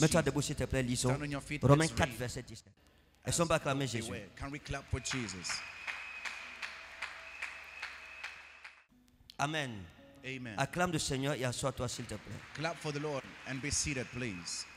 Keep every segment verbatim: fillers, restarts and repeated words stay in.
Mets-toi debout s'il te plaît, lisons. Romains quatre, verset dix-sept. Est-ce qu'on peut acclamer Jésus? Can we clap for Jesus? Amen. Amen. Acclame le Seigneur et assois-toi s'il te plaît. Clap for the Lord and be seated, please.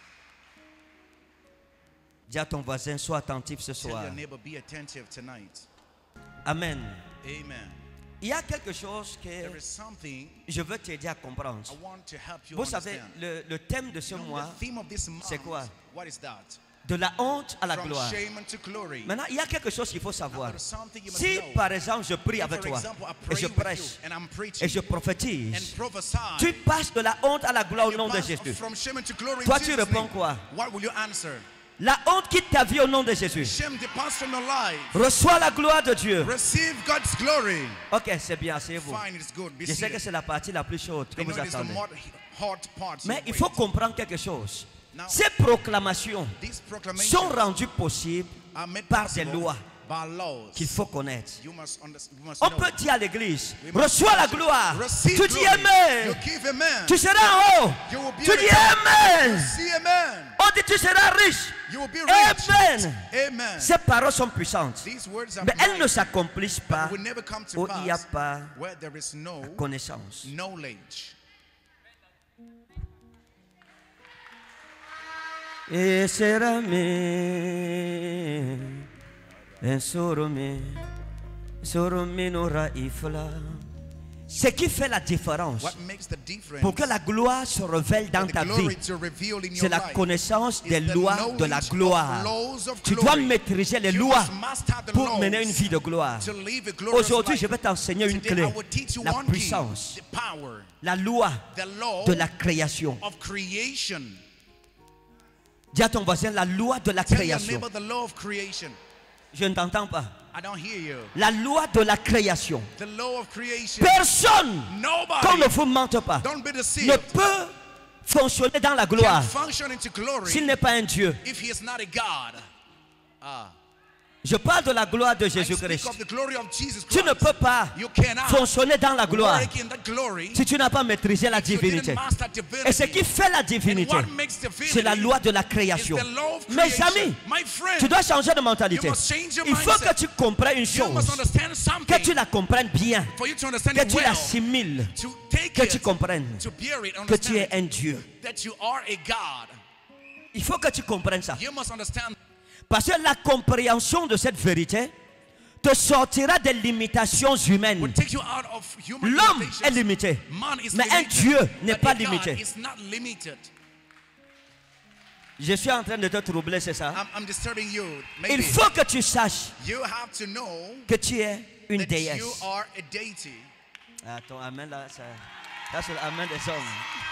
Dis à ton voisin, sois attentif ce Tell soir. your neighbor, be attentive tonight. Amen. Amen. Il y a quelque chose que There is something je veux t'aider à comprendre. I want to help you Vous savez, understand. le, le thème de ce You know, mois, the theme of this month, c'est quoi? What is that? De la honte à la From gloire. shame unto glory. Maintenant, il y a quelque chose qu'il faut savoir. Now, there is something you must Si, know. par exemple, je prie If, avec for toi example, I et pray je with prêche you and I'm et preaching je and prophétise, prophesy, tu passes de la honte à la gloire au you nom de pass Jésus. from shame unto glory in Toi, tu Jesus' réponds name. quoi? What will you answer? La honte quitte ta vie au nom de Jésus. Shame departs from your life. Reçois la gloire de Dieu. Receive God's glory. Ok, c'est bien, asseyez-vous. Fine, it's good. Be Je sais que seated. c'est la partie la plus chaude que I know vous it is the attendez. more hard part. Mais you il wait. faut comprendre quelque chose. Now, Ces proclamations these proclamations sont rendues possibles are made par des possible lois by laws. qu'il faut connaître. You must understand. You must On know. peut dire à l'église, We must reçois la gloire. Receive Tu dis glory. Amen. You give amen. Tu seras en haut. You will be Tu at the dis top. Amen. See amen. On dit tu seras riche. You will be rich. Amen. Amen. Ces paroles sont puissantes. These words are Mais elles ne mighty, s'accomplissent pas but will never come to où il n'y a pass pas where there is no connaissance. knowledge. Et sera me en sorome sorome nora ifla. Ce qui fait la différence What makes the difference pour que la gloire se révèle dans for the ta glory vie, to reveal in c'est your la life connaissance is des the lois de la knowledge gloire. of laws of Tu dois glory. maîtriser les You lois must master the pour laws mener une vie de gloire. to live a glorious Aujourd'hui, life. je vais t'enseigner une Today, clé, I will teach you la one key, puissance, the power, la loi the law de la création. of creation. Dis à ton voisin, la loi de la Tell your création. neighbor the law of creation. Je ne t'entends pas. I don't hear you. La loi de la création. The law of creation. Personne, qu'on Nobody, ne vous mente pas, don't be ne deceived, peut fonctionner dans la can gloire function into glory s'il n'est pas un Dieu. if he is not a God. Ah. Je parle de la gloire de I speak Jésus-Christ. of the glory of Jesus Tu ne Christ. peux pas You cannot fonctionner dans la gloire work in that glory si tu n'as pas maîtrisé la if you didn't divinité. master Et ce qui divinity. fait la And divinité, what makes divinity c'est la loi de la is création. the law of Mes creation. amis, My friend, tu dois changer de mentalité. you must change your Il faut mindset. que tu comprennes une You must chose, understand que something tu la comprennes bien, for you to understand que it tu well, l'assimiles, to take que tu it, comprennes to bear it, que tu understand es it, un Dieu. that you are a God. Il faut que tu comprennes ça. You must understand. Parce que la compréhension de cette vérité te sortira des limitations humaines. Will take you out of human L'homme limitations. est limité, Man is mais un limited, Dieu n'est but pas a God limité. is not limited. Je suis en train de te troubler, c'est ça? I'm, I'm disturbing you. Il Maybe faut que tu saches you have to know que tu es une that déesse. you are a deity. Ah, ton amen là, ça, ça c'est l'amen des hommes.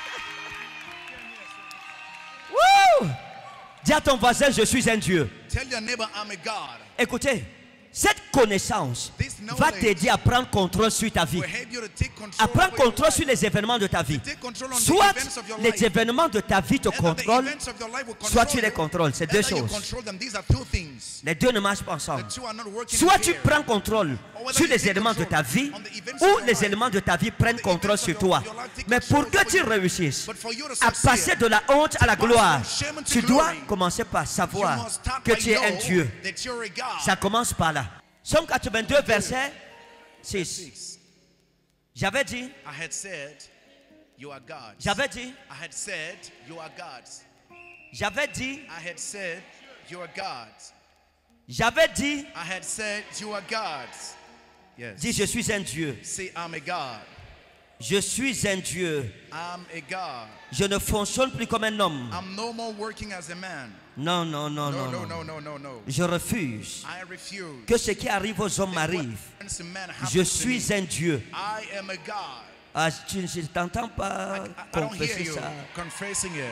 Wouh! Dis à ton voisin, je suis un Dieu. Tell your neighbor, I'm a God. Écoutez, cette connaissance This knowledge va t'aider à prendre contrôle sur ta vie, will help you to take control à prendre over your contrôle life. sur les événements de ta vie. Take control on the Soit events of your les life. événements de ta vie te Either the contrôlent, events of your life will soit control tu les you, contrôles. C'est deux either you choses. control them. These are two things. Les deux ne marchent pas ensemble. The two are not working Soit tu together. prends contrôle sur les éléments de ta vie, ou les éléments de ta vie prennent contrôle sur toi. Mais pour que tu réussisses à passer de la honte à la gloire, tu dois commencer par savoir que tu es un Dieu. Ça commence par là. Somme quatre-vingt-deux, verset six. J'avais dit, I had said, you are gods. j'avais dit, I had said, you are gods. j'avais dit, I had said, you are gods. j'avais dit, I had said, you are gods. Yes. dis je suis un Dieu. Say, I'm a God. Je suis un Dieu. I'm a God. Je ne fonctionne plus comme un homme. I'm no more working as a man. Non, non, non, No, non, no, non. no, no, no, no. Je refuse I refuse. que ce qui arrive aux hommes m'arrive. What happens to man happens Je to suis me. un Dieu. I am a God. Ah, tu ne t'entends pas I, I don't hear confesser you ça. confessing it.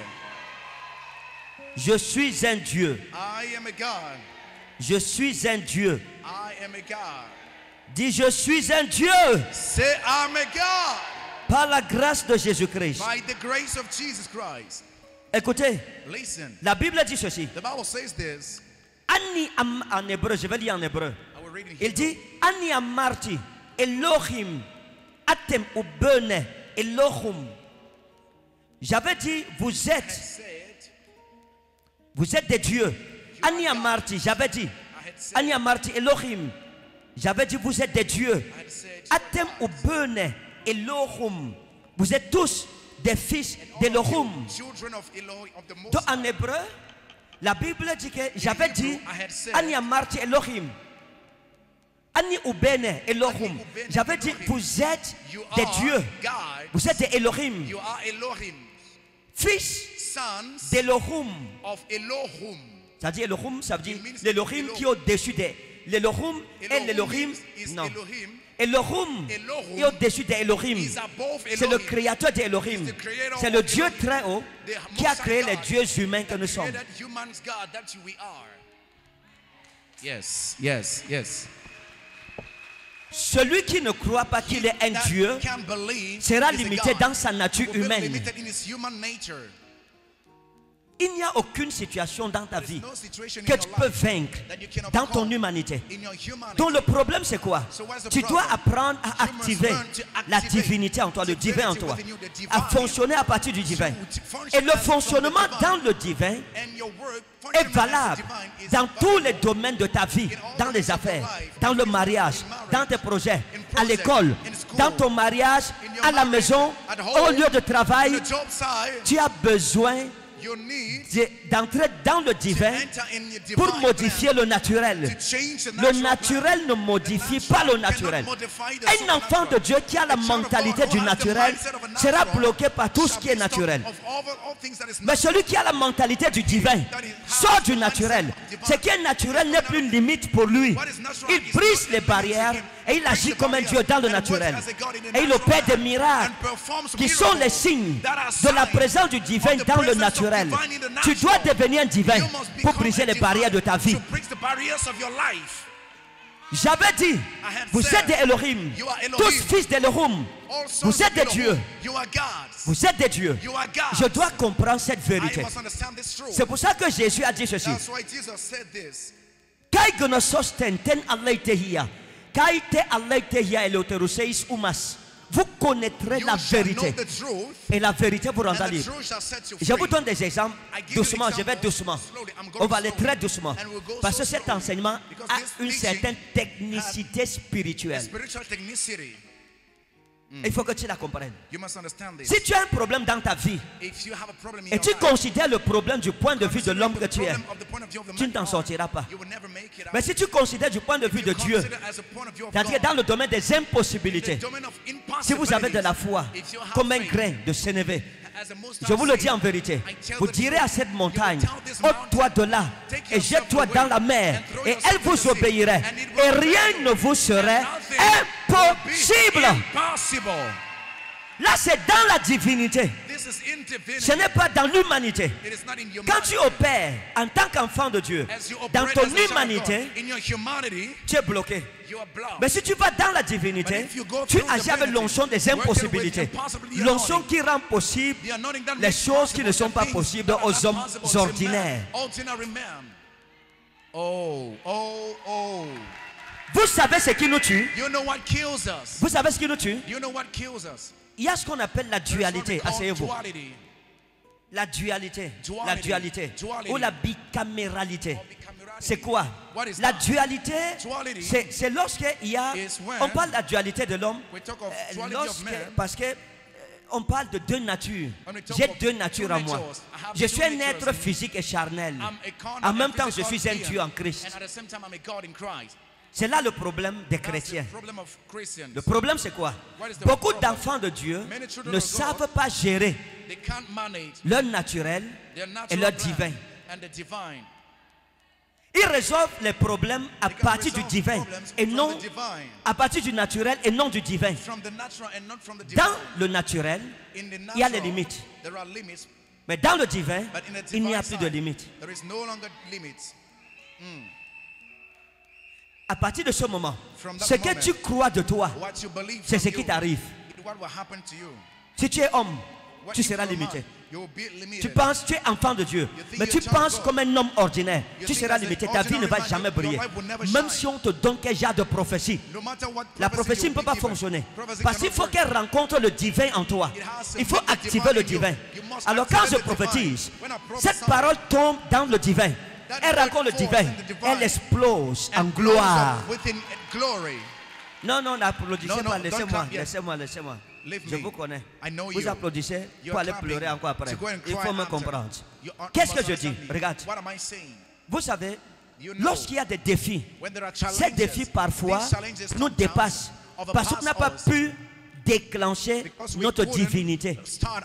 Je suis un Dieu. I am a God. Je suis un Dieu. I am a God. Dis je suis un Dieu Say, I'm a God. par la grâce de Jésus-Christ. By the grace of Jesus Christ. Écoutez, Listen, la Bible dit ceci. the Bible says this. Ani am, en hébreu, je vais lire en hébreu. I will read it Il here. dit Ani amarti Elohim atem ubene Elohim. J'avais dit vous I êtes said, Vous êtes des dieux. Ani Amarti, j'avais dit. Ani Amarti, Elohim. J'avais dit, vous êtes des dieux. Atem ou Bene, Elohim. Vous êtes tous des fils d'Elohim. Donc en hébreu, la Bible dit que j'avais dit, Ani Amarti, Elohim. Ani ou Bene, Elohim. J'avais dit, vous êtes des dieux. Vous êtes des Elohim. Fils d'Elohim. C'est-à-dire Elohim, ça veut dire l'Elohim qui est au-dessus des. L'Elohim et l'Elohim. Non. Elohim est au-dessus des Elohim. C'est le créateur des Elohim. C'est le Dieu très haut qui a créé les dieux humains que nous sommes. Yes, yes, yes. Celui qui ne croit pas qu'il est un Dieu sera limité dans sa nature humaine. Il n'y a aucune situation dans ta vie que tu peux vaincre dans ton humanité. Donc le problème c'est quoi? Tu dois apprendre à activer la divinité en toi, le divin en toi, à fonctionner à partir du divin. Et le fonctionnement dans le divin est valable dans tous les domaines de ta vie, dans les affaires, dans le mariage, dans tes projets, à l'école, dans ton mariage, à la maison, au lieu de travail. Tu as besoin d'entrer dans le divin pour modifier le naturel. Le naturel ne modifie pas le naturel. Un enfant de Dieu qui a la mentalité du naturel sera bloqué par tout ce qui est naturel. Mais celui qui a la mentalité du divin sort du naturel. Ce qui est naturel n'est plus une limite pour lui. Il brise les barrières et il agit comme un Dieu dans le naturel. Et il opère des miracles qui sont les signes de la présence du divin dans le naturel. Tu dois devenir un divin pour briser les barrières de ta vie. J'avais dit, vous êtes des Elohim, tous fils d'Elohim. Vous êtes des dieux. Vous êtes des dieux. Je dois comprendre cette vérité. C'est pour ça que Jésus a dit ceci. Kai gnosos ten ten aleithia, kai te aleithia eleuteruseis umas. Vous connaîtrez la vérité et la vérité vous rendra libre. Je vous donne des exemples doucement, je vais doucement. On va aller très doucement parce que cet enseignement a une certaine technicité spirituelle. Il faut que tu la comprennes. Si tu as un problème dans ta vie et tu considères le problème du point de vue de l'homme que tu es, tu ne t'en sortiras pas. Mais si tu considères du point de vue de Dieu, c'est-à-dire dans le domaine des impossibilités, si vous avez de la foi comme un grain de sénévé, je vous le dis en vérité, vous direz à cette montagne, ôte-toi de là et jette-toi dans la mer et elle vous obéirait et rien ne vous serait impossible. Là c'est dans la divinité, ce n'est pas dans l'humanité. Quand tu opères en tant qu'enfant de Dieu dans ton humanité, tu es bloqué. Mais si tu vas dans la divinité, tu agis avec l'onction des impossibilités, l'onction qui rend possible les choses qui ne sont pas possibles aux hommes ordinaires. Vous savez ce qui nous tue? Vous savez ce qui nous tue? Il y a ce qu'on appelle la dualité. Asseyez-vous. La dualité, la dualité ou la bicaméralité. C'est quoi? La dualité, c'est lorsque il y a, on parle de la dualité de l'homme, euh, lorsque, parce que euh, on parle de deux natures. J'ai deux natures en moi. Je suis un être physique et charnel. En même temps, je suis un Dieu en Christ. C'est là le problème des chrétiens. Le problème c'est quoi? Beaucoup d'enfants de Dieu ne savent pas gérer leur naturel et leur divin. Ils résolvent les problèmes à partir du divin et non à partir du naturel et non du divin. Dans le naturel, il y a les limites. Mais dans le divin, il n'y a plus de limites. À partir de ce moment, ce que tu crois de toi, c'est ce qui t'arrive. Si tu es homme, tu seras limité. Tu penses, tu es enfant de Dieu, mais tu penses comme un homme ordinaire, tu seras limité. Ta vie ne va jamais briller. Même si on te donne quel genre de prophétie, la prophétie ne peut pas fonctionner. Parce qu'il faut qu'elle rencontre le divin en toi. Il faut activer le divin. Alors quand je prophétise, cette parole tombe dans le divin. Elle rencontre le divin. Elle explose en gloire. Non, non, n'applaudissez pas. Laissez-moi, laissez-moi, laissez-moi. Je vous connais. Vous applaudissez pour aller pleurer encore après. Il faut me comprendre. Qu'est-ce que je dis? Regarde. Vous savez, lorsqu'il y a des défis, ces défis parfois nous dépassent parce qu'on n'a pas pu déclencher notre divinité.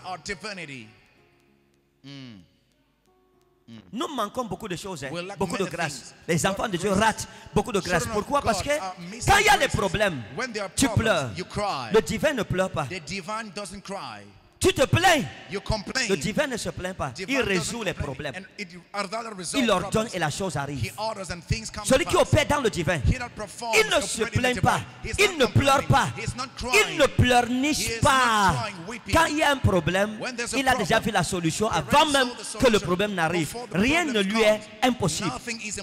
Nous manquons beaucoup de choses, hein, beaucoup de grâce. Les enfants de Dieu ratent beaucoup de grâce. Pourquoi? Parce que quand il y a des problèmes, tu pleures. Le divin ne pleure pas. Tu te plains. Le divin ne se plaint pas. Il résout les problèmes. Il ordonne et la chose arrive. Celui qui opère dans le divin, il ne se plaint pas. Il ne pleure pas. Il ne pleurniche pas. Quand il y a un problème, il a déjà vu la solution avant même que le problème n'arrive. Rien ne lui est impossible.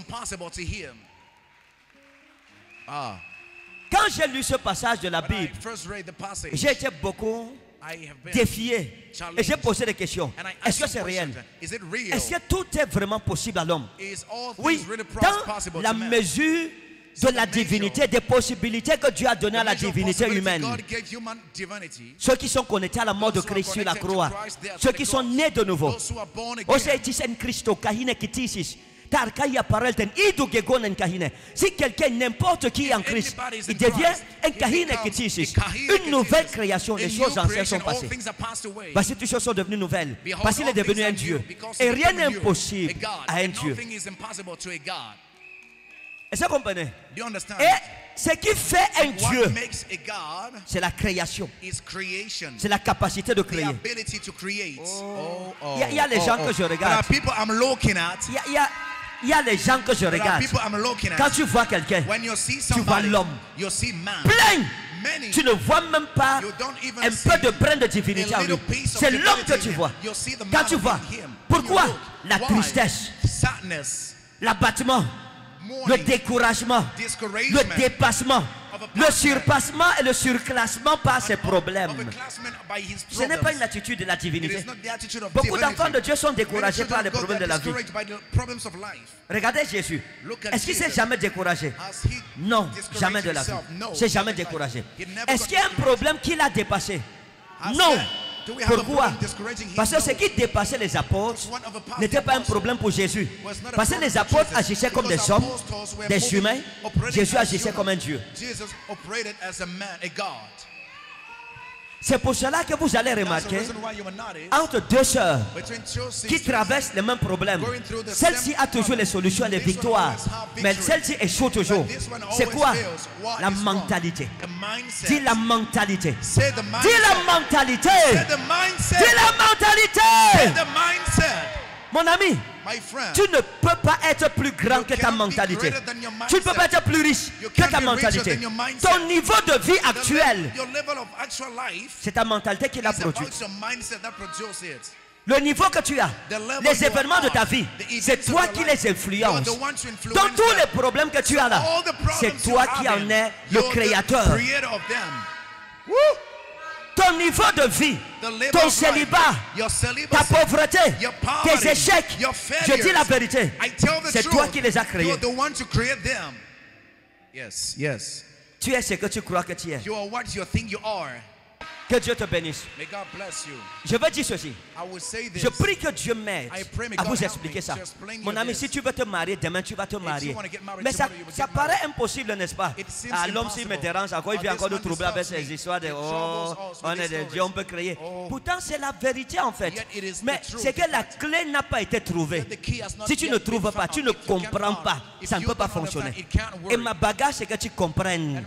Quand j'ai lu ce passage de la Bible, j'ai été beaucoup défié et j'ai posé des questions. Est-ce que c'est réel? Est-ce que tout est vraiment possible à l'homme? Oui, dans la mesure de la divinité, des possibilités que Dieu a données à la divinité humaine. Ceux qui sont connectés à la mort de Christ sur la croix, ceux qui sont nés de nouveau. Si quelqu'un, n'importe qui est en Christ, il devient un kahine kitisis, une nouvelle création. Les choses anciennes sont passées. Parce que toutes choses sont devenues nouvelles. Parce qu'il est devenu un Dieu. Et rien n'est impossible à un Dieu. Est-ce que vous comprenez? Et ce qui fait un Dieu, c'est la création. C'est la capacité de créer. Oh. Il y a, il y a les gens que je regarde. Il y a, il y a, il y a les gens que je regarde. Quand tu vois quelqu'un, tu vois l'homme. Plein. Tu ne vois même pas un peu de brin de divinité en lui. C'est l'homme que tu vois. Quand tu vois, pourquoi? La tristesse, l'abattement, le découragement, le dépassement, le surpassement et le surclassement par ses problèmes. Ce n'est pas une attitude de la divinité. Beaucoup d'enfants de Dieu sont découragés par les problèmes de la vie. Regardez Jésus. Est-ce qu'il s'est jamais découragé? Non, jamais de la vie. Il s'est jamais découragé. Est-ce qu'il y a un problème qu'il a dépassé? Non. Pourquoi? Parce que ce qui dépassait les apôtres n'était pas un problème pour Jésus. Parce que les apôtres agissaient comme des hommes, des humains. Jésus agissait comme un Dieu. C'est pour cela que vous allez remarquer entre deux sœurs qui traversent les mêmes problèmes, celle-ci a toujours les solutions et les victoires, mais celle-ci échoue toujours. C'est quoi? La mentalité. Dis la mentalité. Dis la mentalité. Dis la mentalité. Mon ami, tu ne peux pas être plus grand que ta mentalité. Tu ne peux pas être plus riche que ta mentalité. Ton niveau de vie actuel, c'est ta mentalité qui l'a produit. Le niveau que tu as, les événements de ta vie, c'est toi qui les influences. Dans tous les problèmes que tu as là, c'est toi qui en es le créateur. Ton niveau de vie, ton célibat, ta pauvreté, tes échecs, je dis la vérité, c'est toi qui les as créés. Tu es ce que tu crois que tu es. Que Dieu te bénisse. Je veux dire ceci. Je prie que Dieu m'aide à vous expliquer ça. Mon ami, si tu veux te marier, demain tu vas te marier. Mais ça, ça paraît impossible, n'est-ce pas? Ah, l'homme, s'il me dérange encore, il vient encore nous troubler avec ses histoires de oh, on est des dieux, on peut créer. Pourtant, c'est la vérité en fait. Mais c'est que la clé n'a pas été trouvée. Si tu ne trouves pas, tu ne comprends pas, ça ne peut pas fonctionner. Et ma bagarre, c'est que tu comprennes.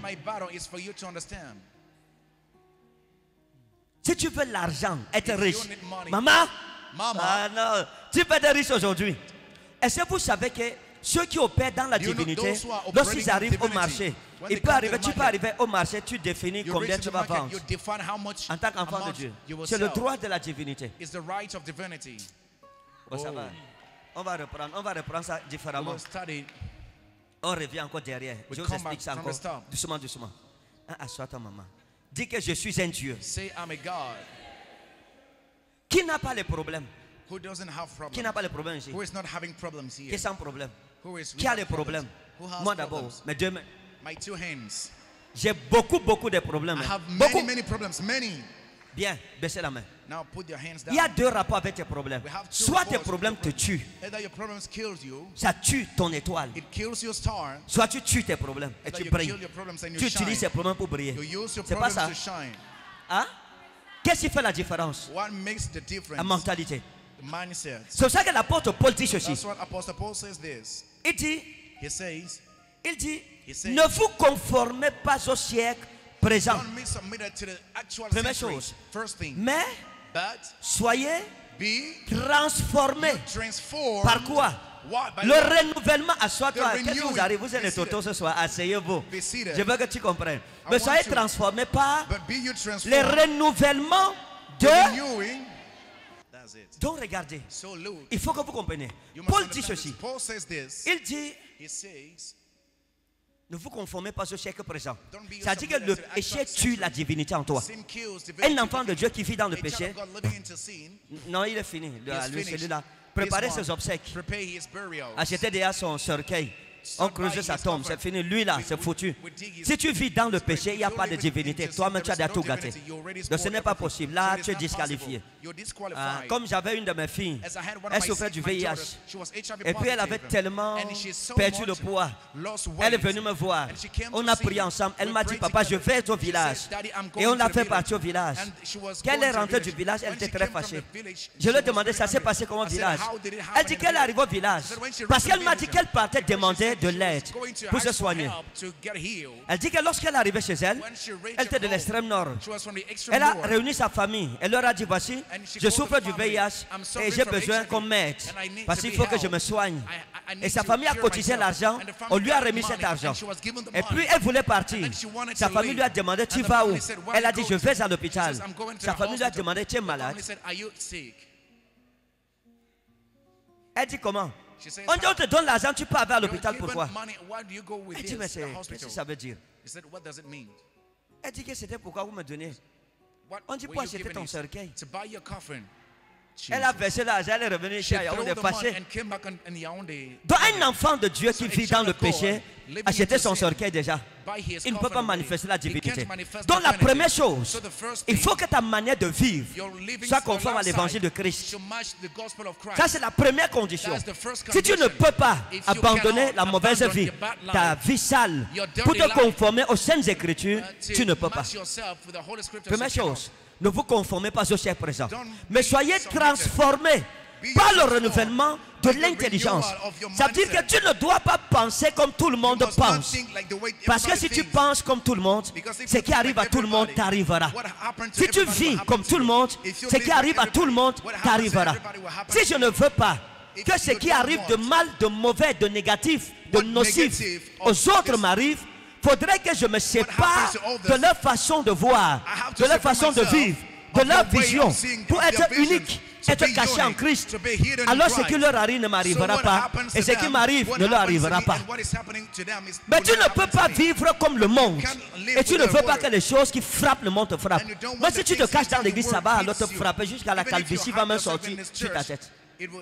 Si tu veux l'argent, être riche, maman, ah non, tu peux être riche aujourd'hui. Est-ce que vous savez que ceux qui opèrent dans la divinité, lorsqu'ils arrivent au marché, When Il they peut come to arriver, the tu peux market, arriver au marché, tu définis you combien reach tu the vas market, vendre you define how much en tant qu'enfant de amount Dieu. you will C'est le sell. droit de la divinité. It's the right of divinity. Oh, ça va. On va reprendre, on va reprendre ça We différemment. will study. On revient encore derrière. We Je vous come explique back ça from encore. the start. Doucement, doucement. Hein, assois ta maman. Dis que je suis un Dieu Say, I'm a God qui n'a pas les problèmes. who doesn't have Qui n'a problems. pas les problèmes ici? Who is not having problems Qui est here. sans problème? Who is Qui a without les problems? problèmes? Who has Moi d'abord. problems? Mes deux mains. My two hands. J'ai beaucoup, beaucoup de problèmes. I have Beaucoup. many, many problems. Many. Bien, baissez la main. Now put your hands Il y a down. deux rapports avec tes problèmes. We have two Soit tes reports problèmes with te your tuent, Either your problems kills you, ça tue ton étoile. it kills your star. Soit tu tues tes problèmes et Either tu you brilles. kill your problems and you Tu utilises shine. tes problèmes pour briller. You use your C'est pas problems ça. to shine. Hein? Qu'est-ce qui fait la différence? What makes the La difference? mentalité. The mindset. C'est pour ça que l'apôtre Paul dit ceci. That's what Apostle Paul says this. Il dit, He says, il dit, He says- ne vous conformez pas au siècle présent, don't be submitted to the actual Première century. chose. First thing. mais But soyez be transformés. transformed. Par quoi? What? By Le what? renouvellement, assois-toi. The Qu'est-ce qui vous renewing. arrive? Vous êtes Be les seated. totos ce soir. Asseyez-vous. Be seated. Je veux que tu comprennes. I Mais want soyez to- transformés par But be you le transformed. renouvellement The de... renewing. That's it. Donc regardez, So look. il faut que vous compreniez. You must Paul dit understand ceci. this. Paul says this. Il dit, He says, ne vous conformez pas au siècle présent. Don't be Ça dit que le submitted to the péché actual tue century. la divinité en toi. sin kills Un divinity. enfant de Dieu qui vit dans le A péché, child of God living into sin, non, il est fini. he is Lui, finished. celui-là. This Préparez one, ses obsèques. prepare his burial. Achetez déjà son cercueil. On creuse sa tombe, c'est fini. Lui là, c'est foutu. Si tu vis dans le péché, il n'y a pas de divinité. Toi-même, tu as déjà tout gâté. Donc ce n'est pas possible. Là, tu es disqualifié. Ah, comme j'avais une de mes filles, elle souffrait du V I H. Et puis elle avait tellement perdu le poids. Elle est venue me voir. On a prié ensemble. Elle m'a dit, papa, je vais au village. Et on l'a fait partir au village. Quand elle est rentrée du village, elle était très fâchée. Je lui ai demandé, ça s'est passé comment au village? Elle dit qu'elle arrive au village. Parce qu'elle m'a dit qu'elle partait demander de l'aide pour se soigner. Elle dit que lorsqu'elle est arrivée chez elle, elle était de l'extrême nord. Elle a réuni sa famille. Elle leur a dit, voici, je souffre du V I H et j'ai besoin qu'on m'aide. Parce qu'il faut que je me soigne. Et sa famille a cotisé l'argent. On lui a remis cet argent. Et puis elle voulait partir. Sa famille lui a demandé, tu vas où? Elle a dit, je vais à l'hôpital. Sa famille lui a demandé, tu es malade? Elle dit, comment? On dit, on te donne l'argent, tu pars vers l'hôpital, pourquoi? Elle dit, mais c'est- qu'est-ce que ça veut dire? Elle dit que c'était pourquoi vous me donnez. On dit, pour acheter ton cercueil. Elle a versé l'argent, elle est revenue ici à Yaoundé fâchée. Donc un enfant de Dieu qui vit dans le péché, acheter son cercueil déjà, il ne peut pas manifester la divinité. Donc la première chose, il faut que ta manière de vivre soit conforme à l'évangile de Christ. Ça c'est la première condition. Si tu ne peux pas abandonner la mauvaise vie, ta vie sale, pour te conformer aux saintes écritures, tu ne peux pas. Première chose, ne vous conformez pas au siècle présent, mais soyez transformés par le renouvellement de l'intelligence. Ça veut dire que tu ne dois pas penser comme tout le monde pense. Parce que si tu penses comme tout le monde, ce qui arrive à tout le monde t'arrivera. Si tu vis comme tout le monde, ce qui arrive à tout le monde t'arrivera. Si je ne veux pas que ce qui arrive de mal, de mauvais, de négatif, de nocif aux autres m'arrive, faudrait que je me sépare de leur façon de voir, de leur façon de vivre, de leur vision, pour être unique, être caché en Christ. Alors ce qui leur arrive ne m'arrivera pas, et ce qui m'arrive ne leur arrivera pas. Mais tu ne peux pas vivre comme le monde, et tu ne veux pas que les choses qui frappent le monde te frappent. Mais si tu te caches dans l'église, ça va alors te frapper jusqu'à la calvitie va même sortir sur ta tête.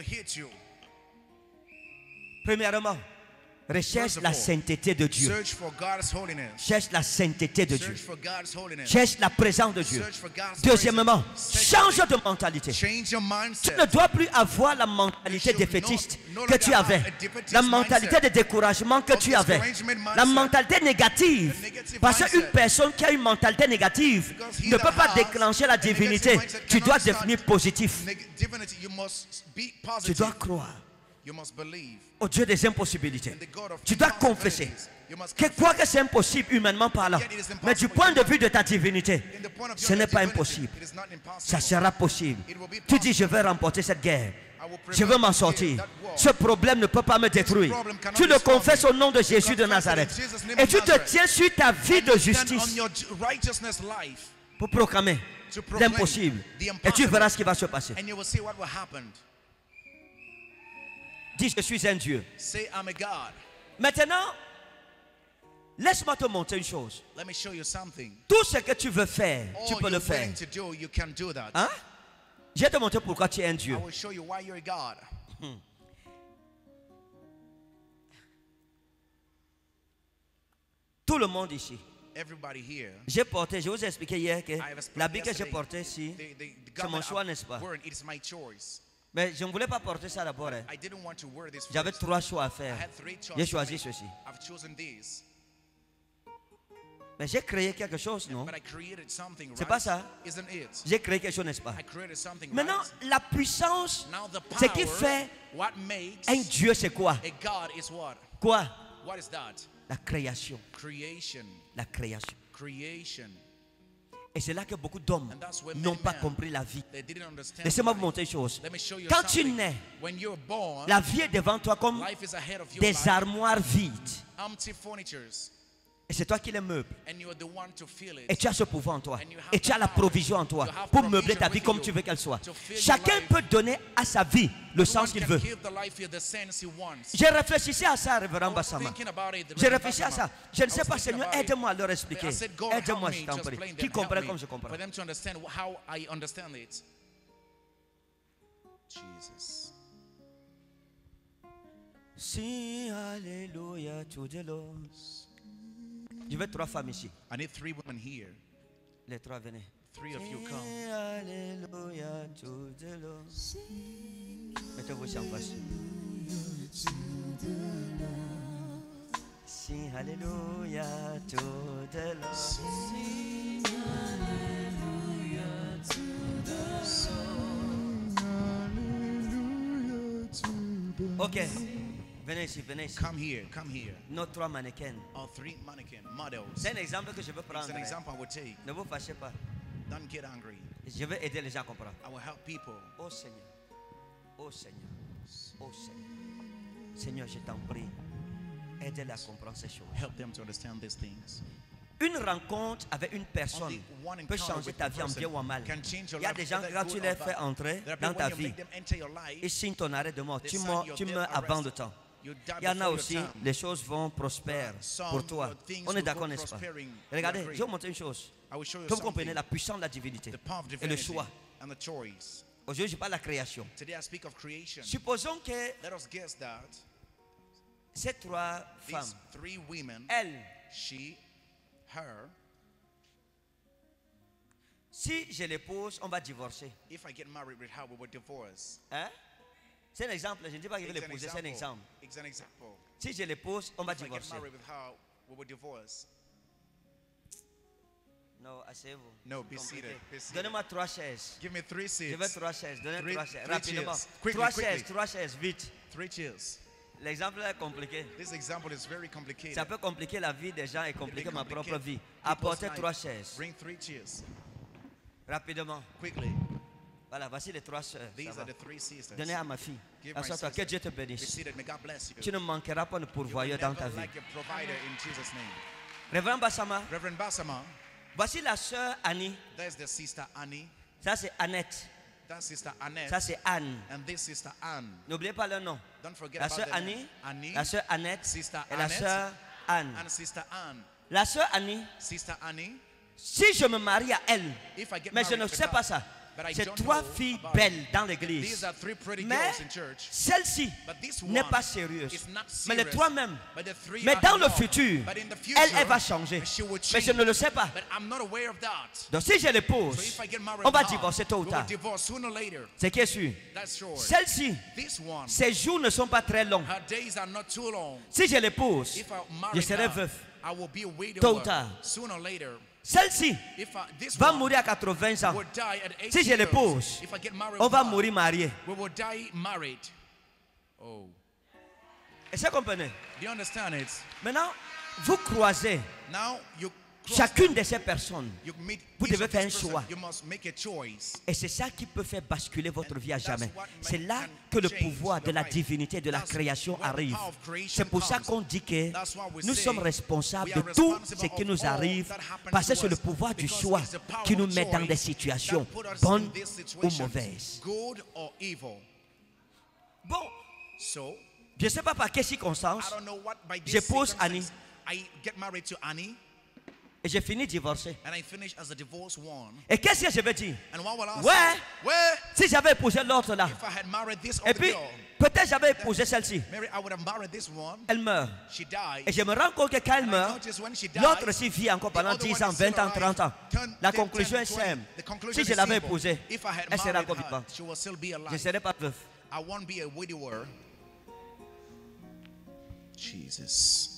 Premièrement, recherche la sainteté de Dieu. Cherche la sainteté de Dieu. Cherche la présence de Dieu. Deuxièmement, change de mentalité. Tu ne dois plus avoir la mentalité défaitiste que tu avais. La mentalité de découragement que tu avais. La mentalité négative. Parce qu'une personne qui a une mentalité négative ne peut pas déclencher la divinité. Tu dois devenir positif. Tu dois croire You must believe au Dieu des impossibilités. in the God of Tu dois confesser impossibilities. You must que confess quoi que c'est impossible humainement parlant, Yet it is mais du impossible point de vue de ta divinité, in the point of ce your n'est pas divinity, impossible. it is not impossible. Ça sera possible. It will be Tu dis, possible. je vais remporter cette guerre. I will Je veux m'en prevail sortir. that war. Ce problème ne peut pas me détruire. problem cannot Tu le destroy confesses me. au nom de Jésus de confess it in Nazareth. Jesus' name Et of tu te Nazareth. tiens sur ta vie de And you stand on justice your righteousness life pour proclamer to proclaim l'impossible. the Et tu impossible. verras ce qui va se passer. And you will see what will happen. Dis, je suis un Dieu. Say, I'm a God. Maintenant, laisse-moi te montrer une chose. Let me show you something. Tout ce que tu veux faire, tu All peux le you're faire. willing to do, you can do that. Hein? Je vais te montrer pourquoi tu es un I Dieu. will show you why you're a God. Tout le monde ici. Everybody here. J'ai porté, je vous ai expliqué hier que I have explained l'habit que j'ai yesterday, porté ici, the- the- the c'est garment mon choix, I'm n'est-ce pas? wearing, it is my choice. Mais je ne voulais pas porter ça d'abord. hein. I didn't want to wear this J'avais first. trois choix à I faire. had three J'ai choices. choisi ceci. I've chosen this. Mais j'ai créé quelque chose, non? But I created something, C'est right? pas ça? Isn't it? J'ai créé quelque chose, n'est-ce pas? I created something, Maintenant, right? la puissance, Now the ce qui power, fait what makes un Dieu, c'est quoi? a God is what? Quoi? What is that? La création. Creation. La création. Creation. Et c'est là que beaucoup d'hommes And that's where n'ont many pas men, compris la vie. they didn't understand Laissez-moi vous life. montrer une chose. Let me show you Quand tu something. nais, When you're born, la vie est devant toi comme life is ahead of your des life. armoires vides. Empty furnitures. Et c'est toi qui les meubles. And you're the one to feel Et it. tu as ce pouvoir en toi. And you have Et tu as the la power. provision en toi You have pour meubler provision ta vie with comme you tu veux qu'elle soit. to fill your Chacun life. peut donner à sa vie le sens Everyone qu'il can veut. give the life here the sense he wants. J'ai réfléchi à ça, révérend I was Bassama. thinking about it, J'ai Reverend réfléchi à ça. Bassama. Je ne I sais was pas, thinking Seigneur, about it. aide-moi à leur But I expliquer. said, God, help Aide-moi, me je to t'en prie. explain Qui them, comprend help comme me je comprends. for them to understand how I understand it. Jesus. Sing Alléluia to the Lord. Je veux trois femmes ici. I need three women here. Les trois, venez. Three of you Sing come. Alléluia to the Lord. Mettez-vous en face. Sing Alléluia to the Lord. Ok. Venez ici, venez ici. Come here, come here. Nos trois mannequins. All three mannequin models. C'est un exemple que je veux prendre. It's an example I would take. Ne vous fâchez pas. Don't get angry. Je veux aider les gens à comprendre. I will help people. Oh Seigneur. Oh Seigneur. Oh Seigneur. Seigneur, je t'en prie. Aide-les à comprendre ces choses. Help them to understand these things. Une rencontre avec une personne Only one peut encounter changer with ta a vie en person bien ou en mal. can change your Il y a life des gens, whether quand good tu or les bad. fais entrer There are dans people, ta when you vie, make them enter your life, ils signent ton arrêt de mort. they Tu, sign meurs, your tu death meurs avant arrest. le temps. You die Il y en a before your aussi, time. les choses vont prospères Some pour toi. things On est will d'accord, go n'est-ce pas? prospering. Regardez, You je agree. vais vous montrer une chose. I will show you Que vous comprenez something. la puissance de la divinité The power of et le divinity choix. and the choice. Aujourd'hui, je parle de la création. Today I speak of creation. Supposons que Let us guess that ces trois these femmes, three women, elles, she, her, si je l'épouse, on va divorcer. if I get married with her, we will divorce. Hein? C'est un exemple. Je ne dis pas que je vais It's an l'épouser, c'est un exemple. example. It's an example. Si je l'épouse, on va If I get divorcer. married with her, we will divorce. Non, asseyez-vous. No, be C'est compliqué. seated, be seated. Donnez-moi trois chaises. Give me three Je veux seats. trois chaises. Donnez Three- trois chaises. three Rapidement. chairs. Quickly, trois quickly. chaises, trois chaises, vite. Three chairs. L'exemple est compliqué. This example is very complicated. Ça peut compliquer la vie des gens et compliquer It ma may propre complicate vie. people's Apportez life. trois chaises. Bring three chairs. Rapidement. Quickly. Voilà, voici les trois sœurs. These Ça are va. the three sisters. Donnez à ma fille. Give my Assois-toi, que sister. Dieu te Be bénisse. seated. May God bless you. Tu ne manqueras pas de You will pourvoyeur dans ta never vie. lack a provider in Jesus' name. Révérend Bassama, Reverend Bassama, voici la sœur Annie. there's the sister Annie. Ça c'est Annette. That's sister Annette. Ça c'est Anne. And this sister Anne. N'oubliez pas leur nom. Don't forget La about sœur the name. Annie, Annie la sœur Annette Sister et la Annette. sœur Anne. and sister Anne. La sœur Annie, Sister Annie. si je me marie à elle, If I get mais je married ne with sais her, pas ça. but I C'est don't trois know filles about belles it. dans These l'église. are three pretty Mais girls in church. celle-ci But this n'est one pas sérieuse. is not Mais les serious. trois mêmes. But the three Mais are dans le involved. futur, But in the future, elle, elle va changer. she will Mais je change. ne le sais pas. But I'm not aware of that. Donc si je So l'épouse, if I get married on va with her, divorcer tôt ou we will tard. divorce sooner or later. C'est qui est sûr. That's sure. Celle-ci, This one, ses jours ne sont pas très longs. her days are not too long. Si je l'épouse, If I je marry serai her, veuf. I will be a widower Tôt ou tard. sooner or later. Celle-ci If I, this va one mourir à quatre-vingts ans. will die at Si eighty je years. l'épouse, If I get married on with va her, mourir mariés. we will die married. Oh. Est-ce que vous comprenez? Do you understand it? Maintenant, vous croisez Now you cross chacune them. de ces personnes. You meet Vous each devez of faire these un person. choix. You must make a choice. Et c'est ça qui peut faire basculer votre vie à that's jamais. what C'est man là can que le change pouvoir de your la life. divinité, de la That's création when the arrive. power of creation C'est pour ça comes. qu'on dit que That's why we nous say sommes responsables we de are tout responsible ce qui of nous all arrive that happens parce que to c'est le us, pouvoir du because choix it's the power qui nous of met dans choice des situations that put us bonnes in these ou situations, mauvaises. good or evil. Bon, So, je ne sais pas par quelle I circonstance, don't know what by this j'épouse circumstance, Annie I get married to Annie et j'ai fini divorcé. and I finish as a divorced one. Et qu'est-ce que je vais dire? And what will I Ouais. say? Well, Si j'avais épousé l'autre là, if I had married this et other puis girl, peut-être j'avais épousé celle-ci, Mary, I would have married this one. elle meurt. She died. Et je me rends compte que quand elle And I meurt, noticed when she died, l'autre aussi vit encore the pendant other dix one ans, is still vingt ans, alive. trente ans. Turn- La ten, conclusion est ten, twenty. simple. The conclusion Si je is l'avais simple. épousée, If I had elle serait married encore her, vivante. she will still be Je ne alive. serais pas veuf. I won't be a widower. Jesus.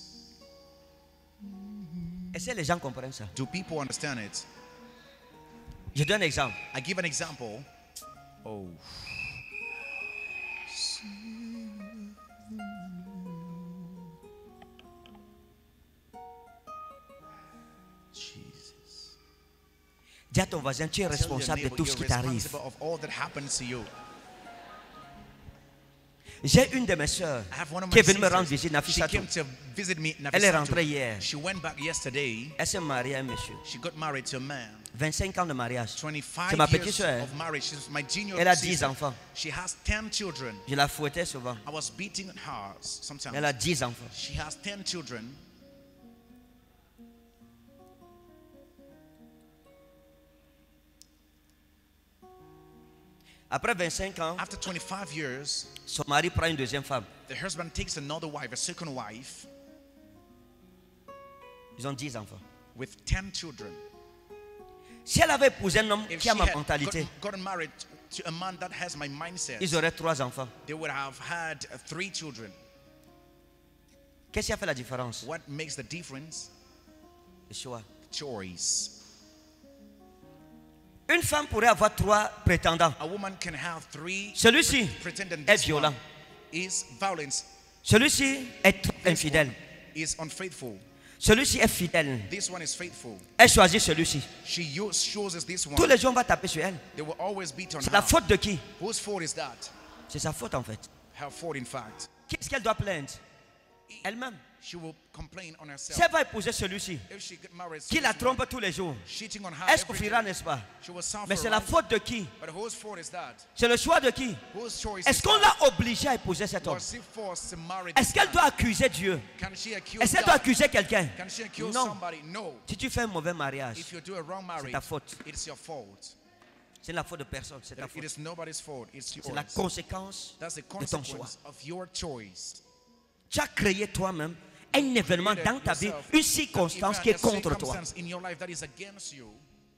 Est-ce que les gens comprennent ça? Do people understand it? Je donne un exemple. I give an example. Oh. Jesus. Dis à ton voisin, tu es Tell your responsable de neighbor tout you're ce qui t'arrive. responsible of all that happens to you. J'ai une de mes soeurs I have one of qui my est venue me rendre sisters. visite, She Nafissatou. came to visit me. Elle est Nafissatou. rentrée hier. She went back yesterday. Elle s'est mariée à un monsieur. She got married to a man. vingt-cinq ans de mariage. twenty-five C'est ma petite years soeur. of marriage. She's my junior Elle a dix sister. enfants. She has ten children. Je la fouettais souvent. I was beating her sometimes. Elle a dix enfants. She has ten children. Après vingt-cinq ans, After twenty-five years, son mari prend une deuxième femme. the husband takes another wife, a second wife, Ils ont dix enfants. with ten children. Si elle avait épousé un homme If qui she a ma had mentalité, gotten, gotten married to a man that has my mindset, ils auraient trois enfants. they would have had uh, three children. Qu'est-ce qui a fait la différence? What makes the difference? Le choix. Choice. Une femme pourrait avoir trois prétendants. A woman can have three Celui-ci pretendants. est This violent. one is violence, Celui-ci est trop This infidèle. one is unfaithful. Celui-ci est fidèle. This one is faithful. Elle choisit celui-ci. She use, chooses this one. Tous les jours, on va taper sur elle. They will always beat on C'est her. la faute de qui? Whose fault is that? C'est sa faute en fait. Her fault, in fact. Qu'est-ce qu'elle doit plaindre? Elle-même. She will complain on herself. Si elle va épouser celui-ci, If she get married, qui la this one, trompe tous les jours, cheating on her elle every souffrira, day, n'est-ce pas? she will suffer, Mais c'est la right? faute de qui? But whose fault is that? C'est le choix de qui? Whose choice Est-ce is qu'on that? l'a obligée à épouser cet homme? Was she forced to marry Est-ce this qu'elle man? doit accuser Dieu? Can she accuse Est-ce qu'elle doit God? accuser quelqu'un? Can she accuse Non. somebody? No. Si tu fais un mauvais mariage, If you do a wrong marriage, ta faute. it's your fault. c'est la faute de personne, c'est ta It faute. is nobody's fault. It's C'est la yours. conséquence That's the de ton choix. consequence of your choice. Tu as créé toi-même un événement Created dans ta vie, yourself une an circonstance event, qui est a contre toi. circumstance in your life that is against you.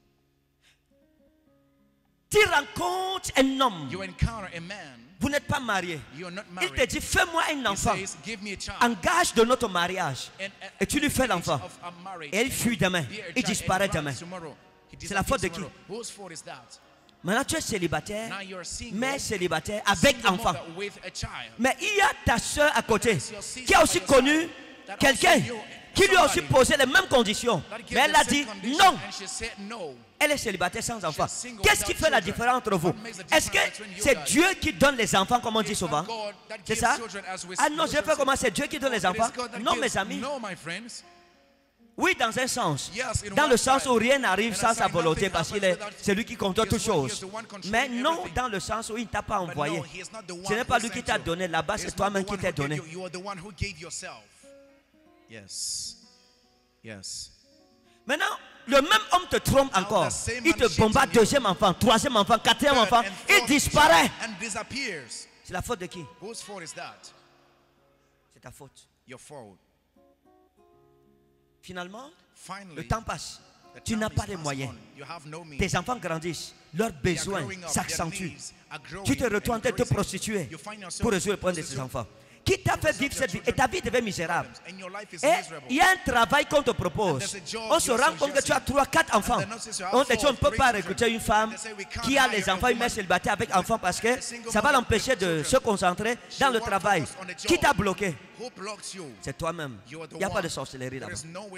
Tu rencontres un homme, You encounter a man. vous n'êtes pas marié. You are not Il married. te dit, fais-moi un He enfant, says, give me a child. engage de notre mariage. And, Et tu lui fais at the l'enfant. age of our marriage, Et il fuit demain, be a il child, disparaît and runs demain. tomorrow. He C'est la faute de disappears qui? tomorrow. Whose fault is that? Maintenant tu es célibataire, Now you're single, mais célibataire avec single enfant. mother with a child. Mais il y a ta soeur à côté qui a aussi connu That quelqu'un also knew qui lui a aussi somebody posé les mêmes conditions. that gave Mais elle the a same dit condition, non. and she said no. Elle est célibataire sans enfant. single Qu'est-ce qui without fait la children. différence entre vous? What makes the Est-ce que difference between you c'est guys? Dieu qui donne les enfants, comme on dit It's not souvent? God that C'est gives ça? children as we Ah non, je usually vais faire say. comment? C'est Dieu qui donne les It is enfants? God that Non, gives- mes amis. No, my friends. Oui, dans un sens. Yes, in Dans one le sens side. où rien n'arrive In a sans sa side, volonté, nothing parce qu'il happens est without celui qui contrôle toutes His will. He choses. is the one controlling Mais non everything. dans le sens où il ne t'a pas But envoyé. no, he is not the one Ce n'est who pas lui sent qui t'a you. donné. Là-bas, It c'est is not toi-même the qui one t'es who gave donné. you. You are the one who gave yourself. Yes. Yes. Maintenant, le même homme te trompe encore. the same Il man te cheats bombarde on you. deuxième enfant, troisième enfant, quatrième Third enfant. and Il fourth disparaît. child and disappears. C'est la faute de qui? Whose fault is that? C'est ta faute. Your fault. Finalement, Finally, le temps passe. the Tu time n'as is pas de passed moyens. on. You have no means. Tes enfants grandissent. Leurs They are besoins growing up. Their s'accentuent. needs are growing Tu te and retrouves en train de te increasing. prostituer You find yourself pour résoudre le problème de tes prostitute enfants. qui t'a fait vivre cette vie et ta vie devait misérable. Et il y a un travail qu'on te propose. On se rend compte que tu as trois, quatre enfants. On te dit on ne peut pas recruter une femme qui a les enfants, une mère célibataire avec enfants parce que ça va l'empêcher de se concentrer dans le travail. Qui t'a bloqué? C'est toi-même. Il n'y a pas de sorcellerie là-bas.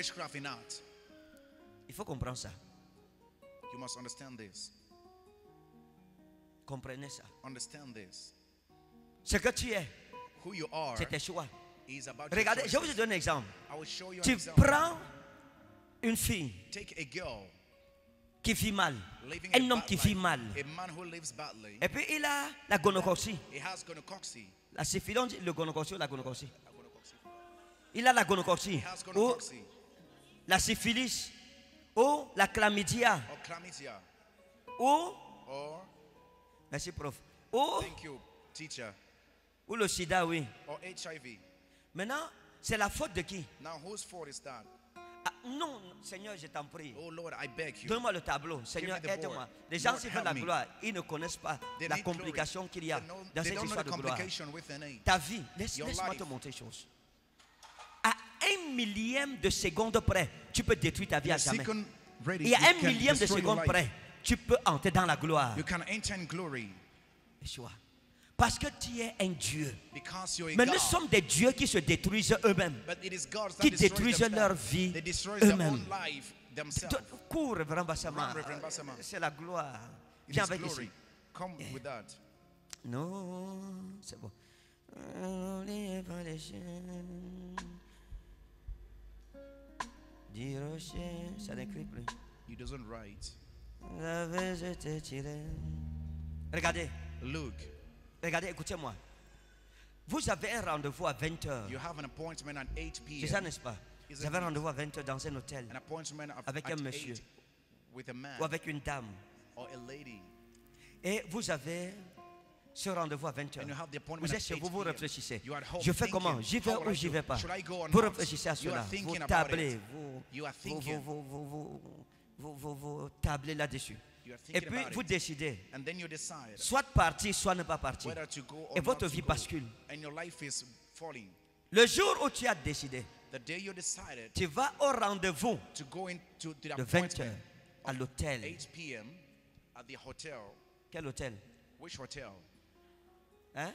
Il faut comprendre ça. Comprenez ça. Ce que tu es, c'est tes choix. Regardez, je vais vous donner un exemple. Tu prends une fille qui vit mal, un homme qui vit mal, et puis il a la gonocoxie. La syphilis, on dit le gonocoxie ou la gonocoxie. Il a la gonocoxie, ou la syphilis, ou la chlamydia, ou, merci prof, ou, ou le sida, oui. Maintenant, c'est la faute de qui? Ah, non, Seigneur, je t'en prie. Donne-moi le tableau. Seigneur, aide-moi. Les gens, s'ils veulent la gloire, ils ne connaissent pas la complication qu'il y a dans cette histoire de gloire. Ta vie, laisse-moi te montrer une chose. À un millième de seconde près, tu peux détruire ta vie à jamais. Et à un millième de seconde près, tu peux entrer dans la gloire. Yeshua. Parce que tu es un Dieu. Mais nous sommes des dieux qui se détruisent eux-mêmes. Qui détruisent leur vie eux-mêmes. Cours, Révérend Bassama. C'est la gloire. Viens avec ici. Non, c'est bon. Du rocher, ça n'écrit plus. He doesn't write. Regardez. Look. Regardez, écoutez-moi. Vous avez un rendez-vous à vingt heures. You have an appointment at eight p m C'est ça, n'est-ce pas? Vous avez un rendez-vous à vingt heures dans un hôtel. An appointment avec un monsieur. With a man. Ou avec une dame. Or a lady. Et vous avez ce rendez-vous à vingt heures. Vous êtes chez vous, vous réfléchissez. Je fais comment? J'y vais ou j'y vais pas? Vous réfléchissez à cela. Vous tablez. Vous, vous, vous, vous, vous, vous, vous, vous tablez là-dessus. Et puis vous décidez, soit de partir, soit ne pas partir. Et votre vie bascule. Le jour où tu as décidé, tu vas au rendez-vous de vingt heures à l'hôtel. Quel hôtel? Hein?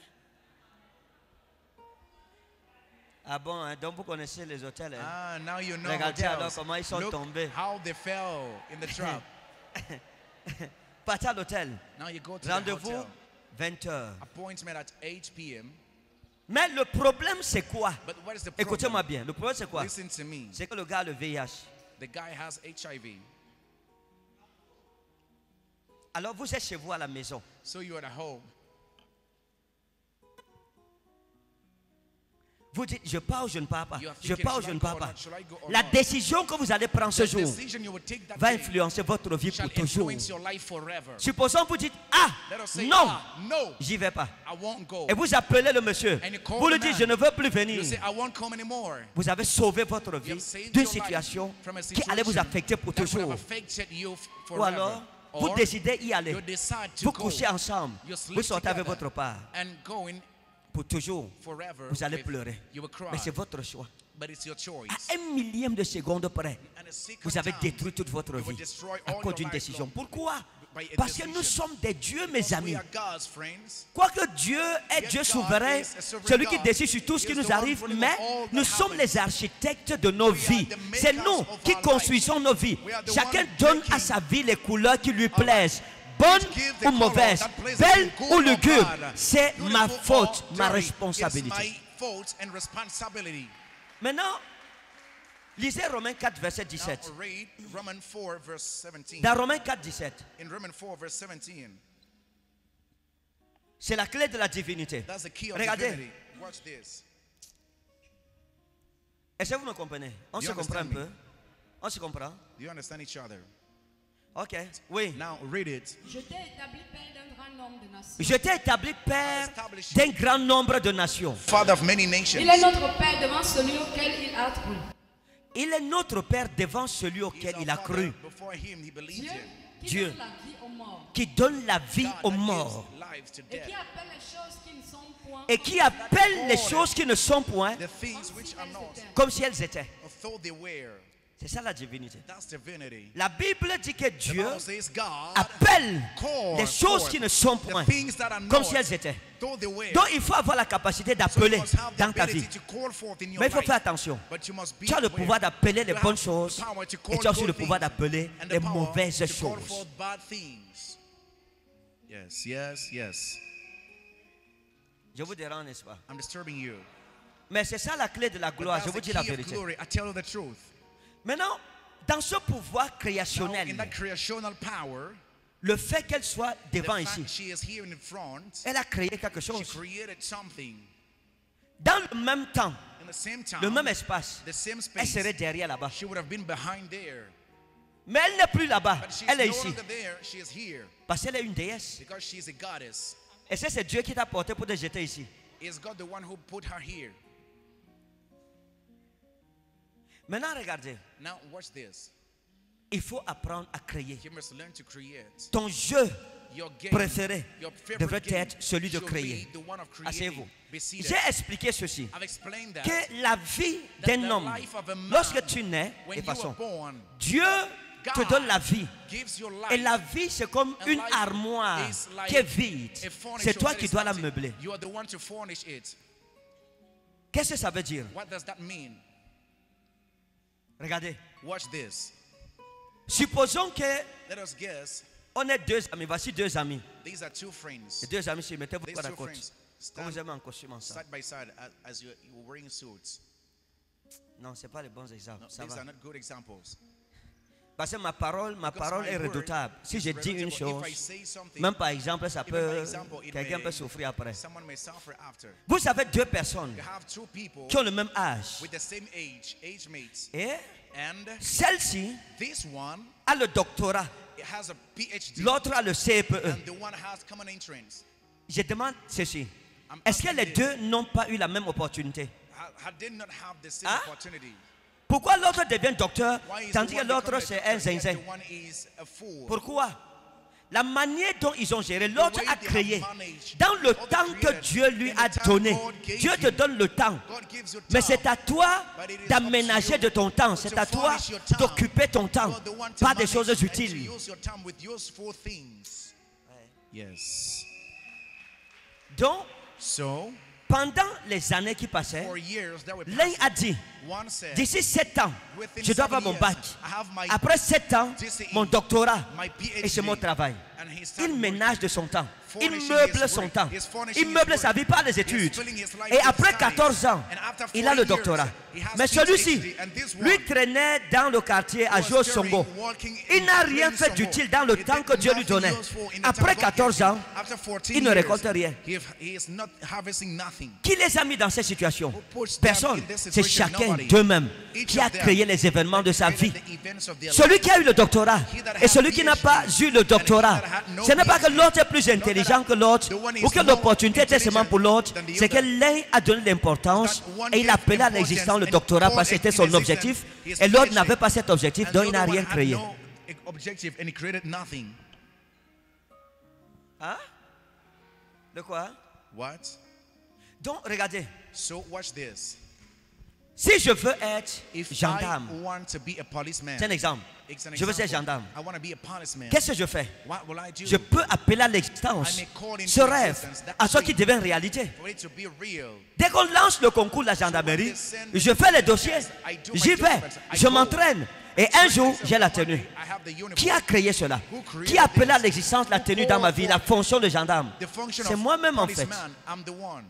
Ah bon, hein? Donc vous connaissez les hôtels. Hein? Ah, now you know. Regardez alors comment ils sont Look tombés. How they fell in the trap. Partez à l'hôtel. Rendez-vous vingt heures. Appointment at eight p m Mais le problème c'est quoi? Écoutez-moi bien. Le problème c'est quoi? C'est que le gars a le V I H. The guy has H I V. Alors vous êtes chez vous à la maison. So you're at home. Vous dites, je pars ou je ne pars pas. Je pars ou je ne pars pas. La décision que vous allez prendre ce jour va influencer votre vie pour toujours. Supposons que vous dites, ah, non, j'y vais pas. Et vous appelez le monsieur. Vous lui dites, je ne veux plus venir. Vous avez sauvé votre vie d'une situation qui allait vous affecter pour toujours. Ou alors, vous décidez d'y aller. Vous couchez ensemble. Vous sortez avec votre part. Pour toujours, vous allez pleurer. Mais c'est votre choix. À un millième de seconde près, vous avez détruit toute votre vie à cause d'une décision. Pourquoi? Parce que nous sommes des dieux, mes amis. Quoique Dieu est Dieu souverain, celui qui décide sur tout ce qui nous arrive, mais nous sommes les architectes de nos vies. C'est nous qui construisons nos vies. Chacun donne à sa vie les couleurs qui lui plaisent. Bonne ou mauvaise, belle ou lugubre, c'est ma faute, ma responsabilité. Maintenant, lisez Romains quatre, verset dix-sept. Dans Romains quatre, dix-sept, c'est la clé de la divinité. Regardez. Est-ce que vous me comprenez? On se comprend un peu? On se comprend? Ok, oui. Now read it. Je t'ai établi père d'un grand nombre de nations. Je t'ai établi père d'un grand nombre de nations. Father of many nations. Il est notre père devant celui auquel il a cru. Il est notre père devant celui auquel il a cru. Dieu qui Dieu donne la vie aux morts qui donne la vie God aux that morts gives life to et death. qui appelle les choses qui ne sont point et qui appelle les choses qui ne sont point The things which are not, comme si elles étaient. although they were. C'est ça la divinité. That's divinity. La Bible dit que The Dieu Bible says God appelle called les choses forth qui ne sont the point things that are comme not, si elles étaient. though they were. Donc il faut avoir la capacité So you d'appeler must have the dans ta ability vie. to call forth in your Mais il faut life. faire attention. But you must be Tu as le aware. pouvoir d'appeler les You bonnes have choses the power to et call tu as aussi good le pouvoir things d'appeler and the les power mauvaises to call choses. forth bad things. Yes, yes, yes. Je vous dérange, n'est-ce pas? I'm disturbing you. Mais c'est ça la clé de la But gloire, that's je vous the dis la key of vérité. glory. I tell you the truth. Maintenant, dans ce pouvoir Now, in créationnel, that creational power, le fait qu'elle soit the devant fact ici, she is here in front, elle a créé quelque she chose. created something. Dans le même temps, In the same time, le même espace, the same elle space, serait derrière là-bas. she would have been behind there. Mais elle n'est plus là-bas, But she's elle est no ici. longer there, she is here. Parce qu'elle est une déesse. Because she's a goddess. Et c'est c'est Dieu qui t'a porté pour te jeter ici. Is God the one who put her here? Maintenant, regardez. Now watch this. Il faut apprendre à créer. You must learn to create. Ton jeu Your game, préféré your favorite devrait game être celui de should créer. be the one of creating. Asseyez-vous. Be seated. J'ai expliqué ceci. I've explained that. Que la vie that d'un the homme, life of a man, lorsque tu nais, when de you are façon, born, Dieu te God donne la vie. gives your life. Et la vie, c'est comme And une life armoire is like qui est vide. a furniture C'est toi that qui is dois la empty. meubler. You are the one to furnish it. Qu'est-ce que ça veut dire? What does that mean? Regardez. Watch this. Supposons que Let us guess. on est deux amis. Voici deux amis. These are two friends. Les deux amis, si mettez-vous These côte à two côte. friends Quand vous stand aimez en costume ensemble. side by side as, as you you were wearing suits. Non, ce n'est pas les bons exemples. No, Ça these va. are not good examples. Parce que ma parole, ma Because parole my est word redoutable. Si is je dis une redoutable. chose, If I say something, même par exemple, ça even by peut, example, it quelqu'un may- peut souffrir après. someone may suffer after. Vous savez deux personnes You have two people qui ont le même âge. with the same age, age mates, Et and celle-ci this one a le doctorat, it has a PhD, l'autre a le C P E. and the one has common entrance. Je demande ceci. I'm Est-ce que asking les this. deux n'ont pas eu la même opportunité? Ha- Had they not have the same Hein? opportunity? Pourquoi l'autre devient docteur Why is tandis the que one l'autre become a c'est doctor, un yet zinzin? the one is a fool? Pourquoi? La manière dont ils ont géré, l'autre way a they créé. have managed, Dans le all the temps que created, Dieu lui in the a time donné, God gave Dieu te you, donne le temps. God gives you Mais time. c'est à toi But it is up to d'aménager you de ton temps. to C'est à toi furnish your time. d'occuper ton You temps. are the one to Pas des manage choses and to utiles. use your time with useful things. Yes. Donc, So, pendant les années qui passaient, for years that were l'un a passing, dit, one said, d'ici sept ans, within je dois seven avoir mon years, bac. I have my Après sept ans, G C E, mon doctorat. my PhD, Et c'est mon travail. and he started Il ménage de son temps. Il Furnishing meuble his son work. temps. He's furnishing Il his meuble work. sa vie par les He's études. filling his life Et with après studies. quatorze ans, And after il a le forty doctorat. years, he has Mais his celui-ci, PhD, and this lui one traînait dans le quartier à was jouer au carrying, Songo. walking Il in n'a rien plain fait Songo. d'utile dans le He temps did que Dieu lui nothing donnait. useful in the Après time God quatorze gave ans, him. After fourteen il ne years, récolte rien. he, he is not harvesting nothing. Qui les a mis dans cette situation? Who puts them Personne. in this C'est situation? chacun Nobody. d'eux-mêmes Each qui of a them créé les événements de sa vie. created the events of their Celui life. qui a eu le doctorat He that et had celui qui n'a PhD, pas eu le doctorat, and he that had no ce n'est pas que PhD, l'autre est plus not intelligent that que l'autre the one is ou que more l'opportunité était seulement pour l'autre, intelligent than the c'est que other. l'un a donné l'importance That one et il gave appelait à l'existence le importance doctorat and parce que c'était son called in objectif existence et his l'autre PhD. n'avait pas cet objectif And donc the il n'a other rien one had créé. no objective and he created nothing. Hein? De quoi? What? Donc regardez, So watch this. si je veux être If gendarme, I want to be a policeman, c'est un exemple. it's an Je veux être example. gendarme. I want to be a policeman. Qu'est-ce que je fais? What will I do? Je peux appeler à l'existence I may call into ce rêve existence that à ce qui dream. devient réalité. For it to be real. Dès qu'on lance le concours de la gendarmerie, je fais les dossiers, j'y vais, je m'entraîne. Et un jour, j'ai la tenue. I have the uniform. Qui a créé cela? Qui a appelé à l'existence la tenue dans ma vie, la fonction de gendarme? The function C'est of moi-même en fait. policeman, I'm the one.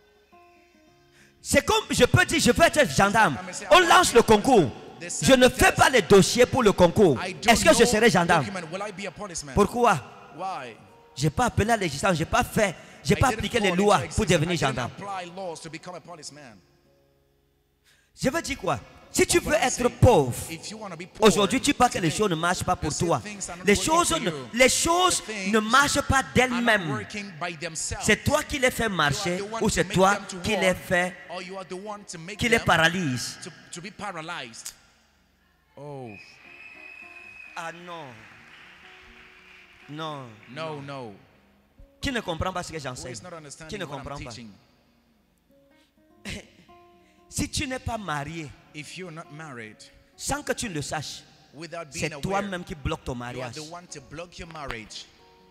C'est comme je peux dire, je veux être gendarme. On lance le concours. Je ne fais pas les dossiers pour le concours. I don't Est-ce que je know serai gendarme? document. Will I be a policeman? Pourquoi? Why? Je n'ai pas appelé à l'existence, je n'ai pas fait, je n'ai I pas didn't appliqué call les into lois pour existence. devenir I didn't gendarme. apply laws to become a policeman. Je veux dire quoi? Si tu veux What I'm être saying, pauvre, if you want to be poor, aujourd'hui tu vois que les today, choses ne marchent pas pour you see toi. things are not Les working choses, for ne, you. les choses The things ne marchent pas are not d'elles-mêmes. working by themselves. C'est toi qui les fais You are marcher the one ou to c'est make toi them to qui walk, les fais, or you are the one to make qui les them paralyse. to, to be paralyzed. Oh, Ah non. Non. No, no. Qui ne comprend pas ce que Who j'enseigne? is not Qui understanding ne what I'm comprend pas? teaching? Si tu n'es pas marié, If you're not married, sans que tu le saches, without being c'est aware, toi-même qui bloque ton you are mariage. the one to block your marriage.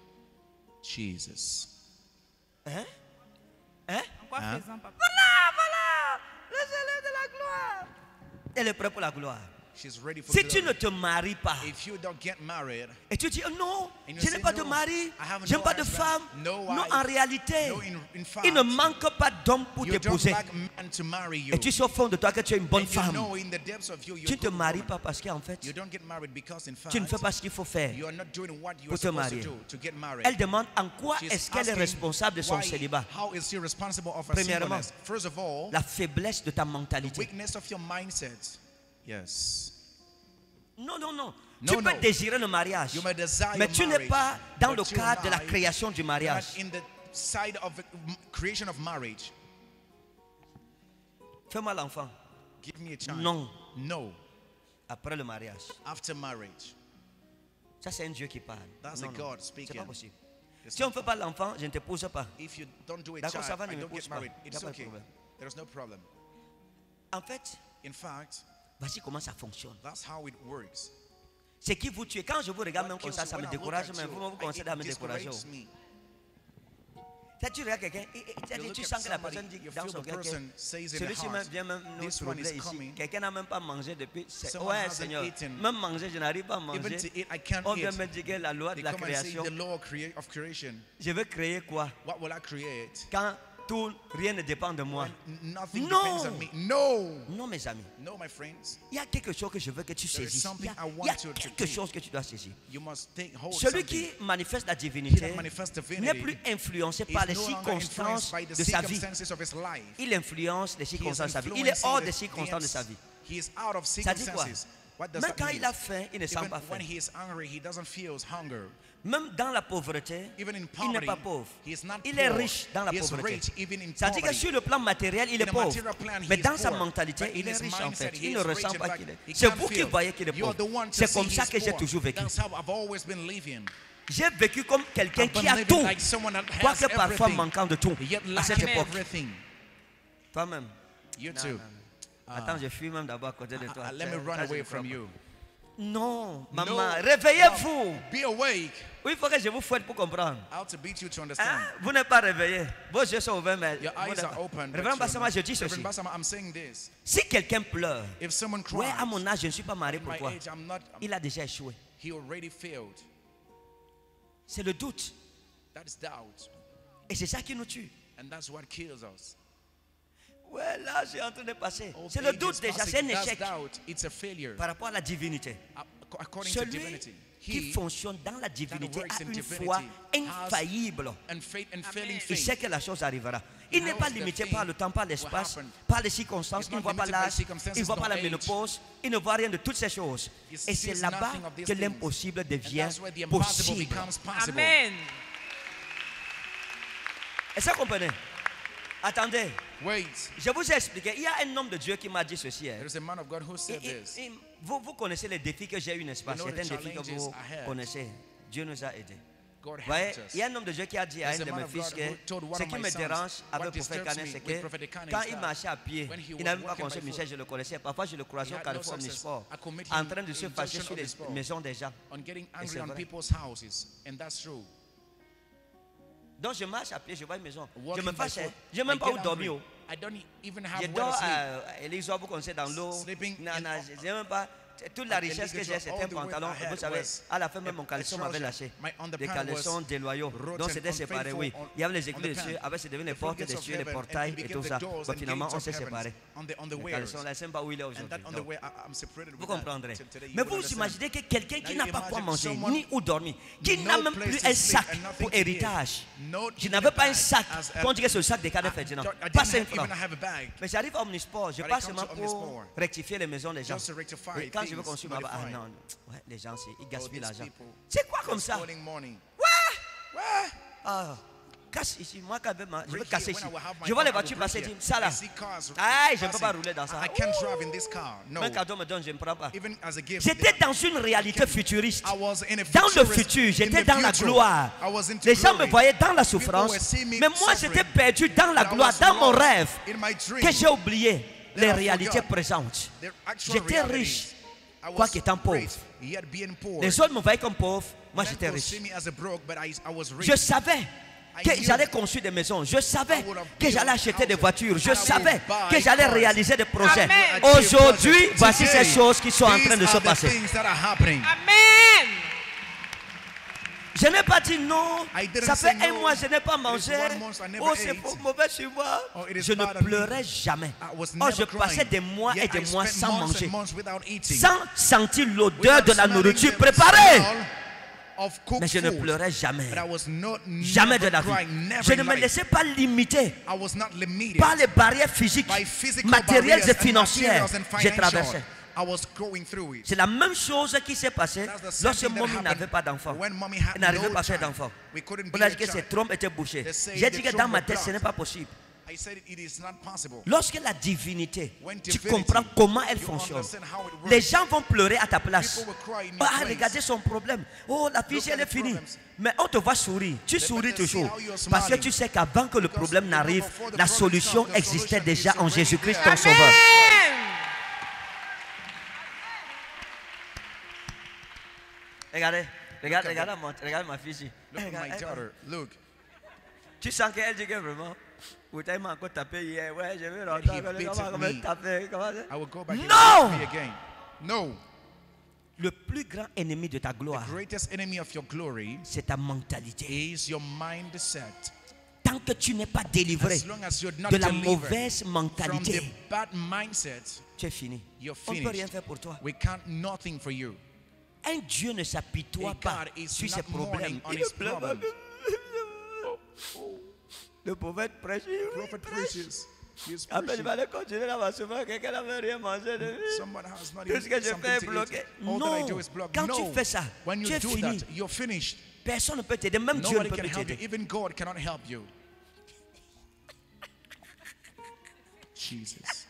Jesus. Hein? Hein? En quoi Hein? faisant, papa? Voilà, voilà. Le soleil de la gloire. Elle est prête pour la gloire. She's ready for Si tu glory. ne te maries pas, If you don't get married, et tu dis, oh non, And you je say, n'ai pas de "No, mari, I have je n'ai no pas de husband, femme. no Non, wife, en réalité, no, in, in fact, il ne manque pas d'homme pour you don't t'épouser. lack man to marry you. Et tu sais au fond de toi que tu es une bonne And you femme. know in the depths of you, you're Tu a ne te good maries woman. pas parce qu'en fait, You don't get married because in fact, tu ne fais pas ce qu'il faut faire. you are not doing what you pour are te supposed marier. to do to get married. Elle demande en quoi She's est-ce qu'elle est asking responsable de son why- célibat. How is she responsible of her Premièrement, singleness? First of all, La faiblesse de ta the mentalité. weakness of your mindset. Yes. Non, non, non. No, tu peux no. désirer le mariage. You may desire Mais your tu n'es marriage, pas dans but le you're cadre de la not- création du you're mariage. not in the side of the m- creation of marriage. Fais-moi l'enfant. Give me a child. Non. No. Après le mariage. After marriage. Ça, c'est un Dieu qui parle. That's Non, a non, God c'est speaking. pas possible. It's Si on not- ne fait pas l'enfant, je ne t'épouse pas. If you don't do a D'accord, ça child, va, I ne don't m'épouse get pas. married. Il y a It's pas de okay. problème. There is no problem. En fait, In fact, voici comment ça fonctionne. that's how it works. C'est qui vous tuez. Quand je vous regarde What même comme kills ça, you, ça when me I look décourage, at mais you, vous, vous I- commencez à me it décourager. discourages me. Ça, tu regardes quelqu'un, et- et- tu- You look tu at sens que la somebody, personne dit you dans feel son the cœur que person says in the celui-ci heart, même vient même nous this one troubler is ici. coming. Quelqu'un n'a même pas mangé depuis. c'est- Someone Ouais, hasn't Seigneur. eaten. Même manger, je n'arrive pas à Even manger. to eat, I can't On vient eat. me dire que la loi de They la come and say création. the law of crea- of creation. Je vais créer quoi? What will I create? Quand tout, rien ne dépend de moi. When nothing No. depends on me. No. Non, mes amis. No, my friends. Il y a quelque chose que je veux que tu There is saisisses. Il y something a, I il y a want you to quelque take. chose que tu dois saisir. You must take hold of Celui something. qui manifeste la He divinité that manifests n'est divinity plus influencé is par les no longer circonstances influenced by the de sa vie. circumstances of his life. Il influence les He is circonstances de sa vie. Il est influencing hors the- des circonstances de sa vie. He is out of Ça dit quoi? circumstances. What does Même that quand mean? il a faim, il ne sent Even pas when faim. he is hungry, he doesn't feel hunger. Même dans la pauvreté, Even in il n'est poverty, pas pauvre. he is not Il est poor. riche dans la He is pauvreté. rich even in Ça dit que poverty. sur le plan matériel, il In est a pauvre. material plan, he Mais is dans sa poor. mentalité, But il in est his riche en mindset, fait. he Il is ne rich. ressent In pas fact, qu'il est. he C'est can't vous qui feel. voyez qu'il est You are pauvre. the one to C'est see comme ça he's que j'ai poor. toujours vécu. That's how I've always been living. J'ai vécu comme quelqu'un I've qui been a living tout, like someone that has quoique parfois everything, manquant de tout yet à cette lacking époque. everything. Toi-même. You Non, too. non, non. Attends, je fuis même d'abord à côté de Uh, toi. uh, let me Ça, run ça, je away ne from crois you. pas. Non, maman, No. réveillez-vous. No. Be awake. Oui, il faut que je vous fouette pour comprendre. How to beat you to understand. Hein? Vous n'êtes pas réveillé. Vos yeux sont ouverts, mais. Your vous eyes n'êtes are pas- open. but Révérend you're Bassama, not. je dis ceci. Reverend Bassama, I'm saying this. Si quelqu'un pleure, If someone cries, ouais, à mon âge, je ne suis pas marié, at my pourquoi? age, I'm not, Il a déjà échoué. he already failed. C'est le doute. That is doubt. Et c'est ça qui nous tue. And that's what kills us. Ouais, là, j'ai en train de passer. Old C'est le age doute is déjà, passing. c'est un That's échec doubt. It's a failure. par rapport à la divinité. Uh, According to Celui divinity. qui He fonctionne dans la divinité works a in une divinity foi has infaillible. and faith and failing Il faith. sait que la chose arrivera. Il n'est knows pas the limité thing par le temps, par will l'espace, happen. par les circonstances. He's Il ne not voit pas limited by l'âge, circumstances, il ne voit pas no la age. ménopause, il ne voit rien de toutes ces choses. He Et c'est sees là-bas nothing of these que things. l'impossible And devient that's where the impossible possible. becomes possible. Amen. Est-ce que vous comprenez? Attendez, Wait. je vous ai expliqué. Il y a un homme de Dieu qui m'a dit ceci. hein. There is a man of God who Il- said il- this. il- vous, vous connaissez les défis que j'ai eu, n'est-ce pas? You know C'est un the défi que challenges vous I had. connaissez. Dieu nous a aidés. God Vous voyez, helped us. il y a un homme de Dieu qui a dit à There's un a de man mes of fils God que who told one ce of qui my me sons, dérange avec what le prophète disturbs Canet, me c'est with que Prophet Canet quand is il that marchait à pied, when he il was n'avait pas walking conseil by Michel, je le connaissais. Parfois, je le croisais he au had Carrefour no success. Omnisport, I could meet en him train de se in fâcher junction sur les Omnisport. maisons des gens. On getting Et angry c'est on vrai. people's houses. And that's true. Donc, je marche à pied, je vois une maison. Je Walking me by fâchais. foot, Je n'ai I même pas get où dormir. angry. I don't even Je have where dors to sleep. à Elisor, vous connaissez, dans l'eau. Sleeping Non, in- non, je n'ai même pas. Toute la At richesse que Elisor, j'ai, c'était all un the way pantalon. I had Vous savez, was à la fin, même a- mon a caleçon m'avait trouser. lâché. My underpants Des caleçons was déloyaux. rotten, Donc, c'était séparé, oui. unfaithful Il y avait les éclous underpants. dessus. Après, c'est devenu les The portes floodgates of dessus, les heaven, and portails he et became tout the ça. doors Bon, and finalement, gates on of s'est heaven séparés. on the- on the Les wares. caleçons, là, je ne sais pas où il est And aujourd'hui. that on the Donc, way, I- I'm separated vous with that. comprendrez. Till today, you Mais will vous understand. imaginez que quelqu'un qui Now n'a you pas quoi imagine manger, someone ni où dormir, qui no n'a même place plus to un sleep sac and nothing pour to give. héritage. No Je even n'avais a pas un bag sac. as a- Quand on dit que c'est le sac des cadres I Ferdinand. don't- I Pas didn't cinq have- even francs. have a bag. Mais j'arrive à Omnisport, je But I passe come seulement to pour Omnisport. rectifier les maisons des gens. Just to rectify Et quand je veux things, construire ma ah modify. non, ouais, les gens, c'est- ils Oh, gaspillent these l'argent. people, C'est quoi comme they're ça? spoiling money. Ouais. Ouais. Ah, casse ici. Moi, quand même, je vais Right casser here, ici. when I will have my Je vois les car, I voitures will break passer. here. Dis, ça là. I see cars Ah, je ne peux passing. pas rouler dans ça. I can't drive in this car. No. Un cadeau me donne, je ne prends pas. Even as a gift. J'étais dans une réalité futuriste. I was in a Dans le futurist- futur, in j'étais the dans la future. gloire. I was into Les gens me glory. voyaient dans la People souffrance. were seeing me Mais moi, suffering. j'étais perdu dans la But I gloire, was dans mon lost rêve, in my dream. que j'ai oublié les I réalités forgot. présentes. The actual J'étais realities. riche, I was quoique étant pauvre. great, yet being poor. Les autres me voyaient comme pauvre, moi Men j'étais could riche. see me as a broke, but I, I was rich. Je savais I que knew j'allais construire des maisons. Je savais I would have que built j'allais acheter des houses. voitures. Je And I would savais buy que j'allais cars. réaliser des projets. Amen. Aujourd'hui, voici Today, ces choses qui sont en train de these se are the passer. things that are happening. Amen. Je n'ai pas dit non. I didn't Ça say fait un no. mois, je n'ai pas It is mangé. one month I never Oh, c'est ate. faux, mauvais sur moi. Oh, it is Je ne bad on me. pleurais jamais. I was Oh, never je passais crying. des mois et Yet des I mois spent sans months and manger, months without eating. sans sentir l'odeur de Without la smelling nourriture the préparée. smell of cooked Mais je ne food. pleurais jamais. But I was not, Jamais de never la vie. crying, never Je ne in me life. laissais pas limiter I was not limited par les barrières physiques, by physical matérielles barriers et and financières. materials and J'ai financial. traversé. I was going through it. C'est la même chose qui s'est passée That's the same lorsque thing that Mommy happened n'avait pas d'enfant. when Mommy had Elle n'arrivait no pas à faire child. d'enfant. We couldn't On be a a dit que ses child. trompes étaient bouchées. They say J'ai the dit que trompe dans ma was tête, ce blocked. n'est pas possible. I said it is not possible. Lorsque la divinité, When tu divinity, comprends comment elle you fonctionne. understand how it works. Les gens vont pleurer à ta place. People will cry in your Ah, place. regardez son problème. Oh, la fille, Look elle at est the finie. problems. Mais on te voit sourire. Tu Let souris them see toujours. how you are Parce que smiling. tu sais qu'avant que le Because problème you n'arrive, know before the la problem solution comes, the existait solution déjà is en already Jésus-Christ, there. ton Sauveur. Amen. Regardez, regarde, at regarde, mon- regarde ma fille ici. Look at Regarde, my elle- daughter. Look. Tu sens qu'elle dit que vraiment, vous t'avez encore tapé hier. Ouais, je vais he rentrer. beat Comment comment me. taper? Comment ça? I will go back No! and me again. No. Le plus grand ennemi de ta gloire, The greatest enemy of your glory c'est ta mentalité. is your mindset. Tant que tu n'es pas délivré As long as you're not de la delivered mauvaise from the mentalité, bad mindset, tu es fini. you're On ne peut rien finished. faire pour toi. We can't nothing for you. Un Dieu ne s'apitoie A pas God is sur ses not problèmes. mourning on Il his ne pleure pas. problems. Le prophète prêche. Prophet preaches. He is Après, il preaching. va aller continuer là-bas. Souvent, quelqu'un n'avait rien mangé de lui. Someone has not Tout ce que even je something fais est to eat. bloqué. All that I do Non. is block. Quand No. tu fais ça, When tu you es do fini. that, you're finished. Personne ne peut t'aider. Même Dieu ne Nobody peut can plus help you. t'aider. Even God cannot help you. Jesus.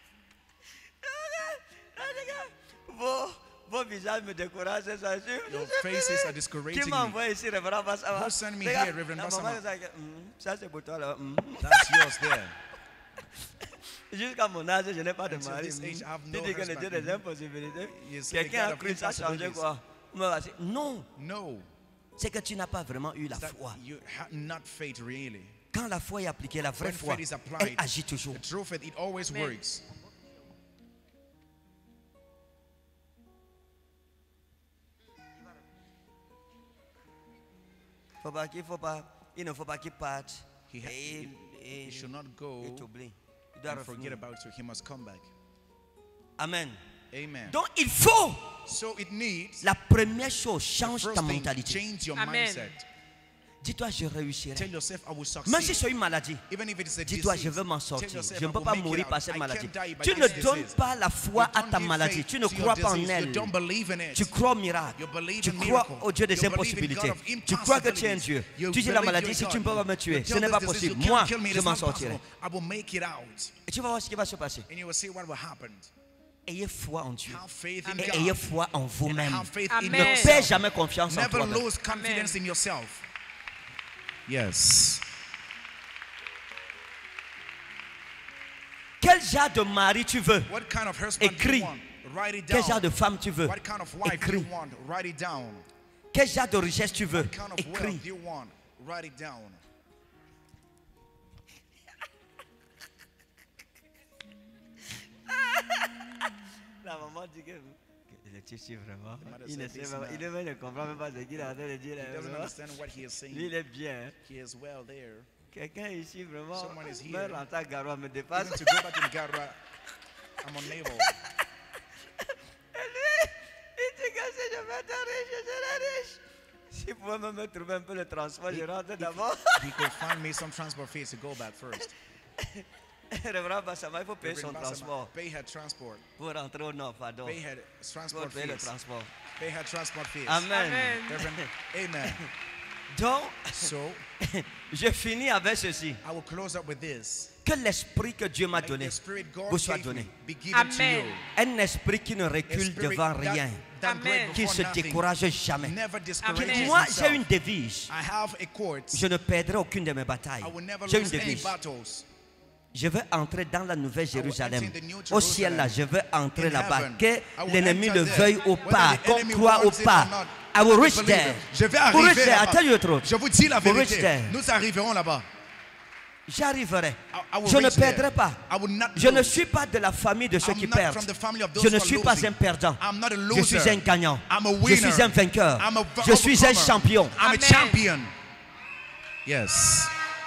Vos, vos visages me découragent. c'est ça. Je- Your je- faces are Qui discouraging m'a me. envoyé ici, Révérend Bassama? Who sent me Regarde, here, Reverend la Bassama? maman, ça, hum, ça, c'est pour toi là. hum. That's yours there. Jusqu'à mon âge, je n'ai pas de Until mari. this age, I have Tu no dis que le husband. Dieu des impossibilités. You say the Quelqu'un God a of cru ça a changé impossibilities. quoi? Mais voici, non, No. c'est que tu n'as pas vraiment eu la That foi. you have not faith really. Quand la foi est appliquée, la vraie When foi, faith is elle applied, agit toujours. the true faith, it always Amen. works. Faut pas qu'il faut pas, il ne faut pas qu'il parte. He, ha- Et he, il- et he should not go il t'oublie. Il doit and forget revenir. about you. He must come back. Amen. Amen. Donc il faut, So it needs la première chose, the change first ta thing, mentalité. change your Amen. mindset. Dis-toi, je réussirai. Tell yourself, I will Même si succeed. c'est une maladie, Even if it is a dis-toi, disease, je veux m'en tell sortir. yourself, Je I ne peux will pas make it mourir out. par cette I maladie. can't die by Tu this ne disease. donnes pas la foi You à don't ta give maladie. faith Tu ne to your crois pas en disease. You elle. don't believe in it. Tu crois au miracle. You believe Tu in crois miracle. au Dieu des You believe in impossibilités. God of Tu crois que tu es un impossibilities. Dieu. You Tu dis la believe maladie, you're si tu ne God. peux pas me tuer, You ce tell n'est this pas disease, possible. you can't Moi, kill me, it je is m'en not sortirai. possible. I will make it out. Et tu vas voir ce qui va se passer. And you will see what will happen. Ayez foi en Dieu. Have faith in Et God. ayez foi en And vous-même. have faith in Amen. Ne yourself. perds jamais confiance en Never toi-même. lose confidence in yourself. Yes. Quel genre de mari tu veux? What kind of husband do Écris. you want? Write it Quel genre down. de femme tu veux? What kind of wife do Écris. you want? Write it down. Quel genre de richesse tu veux? What kind of Écris. wealth do you want? Write it down. La maman dit que le tissu vraiment, mother il ne said sait this même, man. il ne ne comprend même pas ce qu'il est en train de dire. là, He doesn't vraiment. understand what he is saying. Lui, il est bien. hein. He is well there. Quelqu'un ici vraiment, Someone is here. même rentrer à Garoua me dépasse. Even to go back in Garra, I'm unable. Il dit que si je vais être riche, je serai riche. S'il pouvait même me trouver un peu le transport, je rentre d'abord. He could find me some transport fees to go back first. Révérend Bassama, il faut payer son Reverend Bassama, transport pay her transport. pour rentrer au nord, pardon. Pay her Pour transport payer le fees. transport. Pay her transport fees. Amen. Amen. Reverend, amen. Donc, So, je finis avec ceci. I will close up with this. Que l'esprit que Dieu m'a May donné the spirit God vous soit gave donné. me be given to Amen. you. Un esprit qui ne A recule spirit devant that- rien. that Amen. great Qui ne before se nothing. décourage jamais. Never discourages Amen. Moi, himself. j'ai une devise. I have a quote. Je ne perdrai aucune de mes batailles. I will never J'ai une lose any devise. battles. Je veux entrer dans la nouvelle will Jérusalem. enter in the New Au ciel là, je veux In entrer là-bas. heaven. Que I will l'ennemi enter le there. veuille ou Whether pas, the qu'on enemy croit ou wants it or pas. not, I will I reach believe there. it. Je vais Will reach arriver there. I là-bas. tell you the truth. Je vous dis la Will reach vérité. there. Nous arriverons là-bas. J'arriverai. I- I will Je ne reach there. perdrai pas. I will not Je ne lose. suis pas de la famille de ceux I'm qui not perdent. from the family of those Je who ne are suis pas losing. un perdant. I'm not a Je loser. suis un gagnant. I'm a Je winner. suis un vainqueur. I'm a Je suis un overcomer. champion. I'm Amen. a champion. Yes.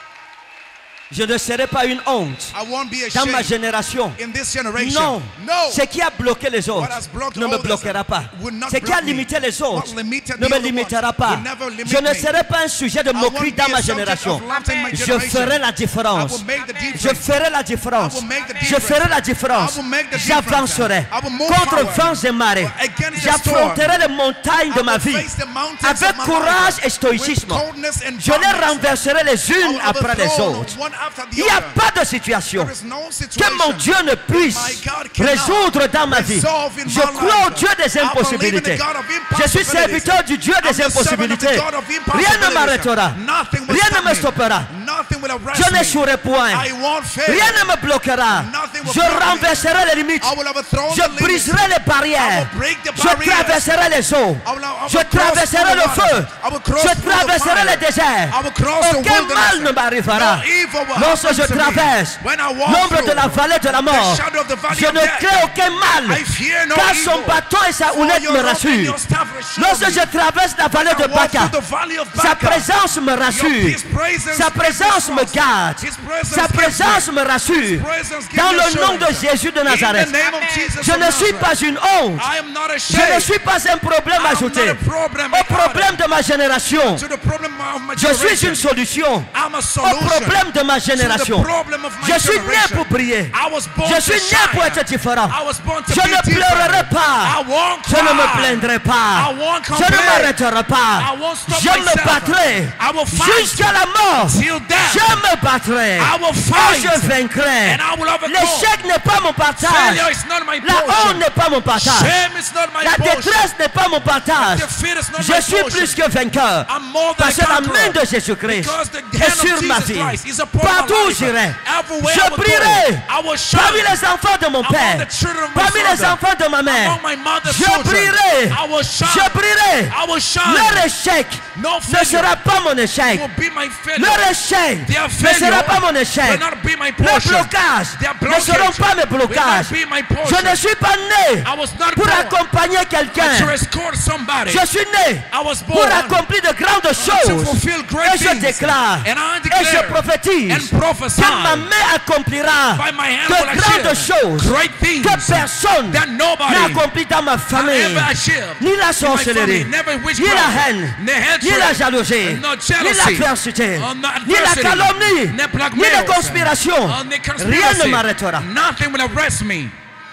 Je ne serai pas une honte I won't be dans ma ashamed génération. in this generation. Non, No. ce qui a bloqué les autres What has blocked ne me others bloquera pas. will not Ce qui a block me. limité les autres What limited ne the me other limitera ones pas. will never limit Je ne me. serai pas un sujet de I moquerie won't dans be ma a subject génération. of laughter in my Amen. Je generation. ferai la I différence. will make the Amen. Je difference. ferai la différence. I will make the Je difference. ferai la différence. I will make the difference. J'avancerai I will move contre forward. vents et marées. Against the J'affronterai les montagnes de I ma will vie face the mountains avec of my courage life et stoïcisme. with coldness and Je les boldness. renverserai les I unes will après les overthrow autres. one after the Il n'y a other. pas de situation There is no que situation mon Dieu ne puisse my God cannot résoudre dans ma vie. resolve in Je my crois au life. Dieu des I believe in the impossibilités. God of Je suis impossibilities. serviteur du Dieu I'm des the servant of the impossibilités. God of Rien impossibilities. ne m'arrêtera. Nothing will Rien stop ne me stoppera. Nothing will arrest Je me. n'échouerai point. I won't fail. Rien ne me bloquera. Nothing will Je block me. renverserai les limites. I will overthrow the Je limits. briserai les barrières. I will break the Je barriers. traverserai les eaux. I will- I will Je cross traverserai through le the feu. waters. I will cross Je through the traverserai fire. les déserts. I will cross the Aucun wilderness. mal ne m'arrivera. No evil will Lorsque happen je to me. traverse When I walk l'ombre through de la vallée de la mort, the shadow of the valley je of ne death, crains aucun mal. I fear no Car evil. son bâton et sa For houlette your me rod and rassurent. your staff assure Lorsque me. je traverse la vallée de I walk Baca, through the valley of sa Baca. présence me Your rassure. his presence Sa gives me présence me trust. garde. His presence Sa gives présence me- me rassure. presence gives Dans me le nom de assurance. Jésus de In Nazareth, the name of Amen. Jesus je of ne suis Nazareth. pas une honte. I am not Je ne ashamed. suis pas un problème I am ajouté not a problem au added problème de ma génération. to the problem of my Je suis generation. une solution I'm a au solution problème de ma to the génération. problem of my Je suis né generation. pour prier. I was born Je to suis né shine. pour être différent. I was born to Je be ne different. pleurerai pas. I won't Je ne me cry. plaindrai pas. I won't Je ne complain. m'arrêterai pas. I won't stop Je me myself. battrai I will fight jusqu'à la mort. till death. Je me battrai. I will Et fight je vaincrai. and I will overcome. L'échec n'est pas mon partage. Failure is not my La honte portion. n'est pas mon partage. Shame is not my La portion. détresse n'est pas mon partage. Defeat is not Je my suis portion. plus que vainqueur. I'm more than Parce que a la main conqueror. de Jésus-Christ Because the est hand of sur ma Jesus vie. Christ is upon Partout my où life. j'irai, Everywhere I je will go, brillerai. I will shine. Parmi les enfants de mon Among père, the children of my parmi les father. enfants de ma mère, Among my mother's je children. brillerai. I will shine. Je brillerai. I will shine. Leur échec No ne failure sera pas mon échec. will be my failure. Leur échec Their ne failure sera pas mon échec. will not be my Leurs portion. blocages Their ne seront blockage pas mes will blocages. not be my Je portion. ne suis pas né I was not pour born accompagner to quelqu'un. escort somebody. Je suis né I was pour born accomplir de grandes to choses. fulfill great Et je things. déclare And I et je declare prophétise and prophesy que ma main accomplira by my hand de will grandes achieve choses great things que personne that nobody n'a accompli dans ma famille. ever achieved. Ni la In my sorcellerie, family, never ni witchcraft, la haine, ni hatred, ni la jalousie, no ni jealousy, l'adversité, or no ni la adversity, calomnie, ni ni blackmails, la conspiration. or the conspiracy. Rien ne m'arrêtera. Nothing will arrest me.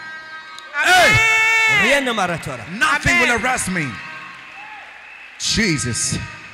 Amen. Rien ne m'arrêtera. Nothing Amen. will arrest me. Jesus.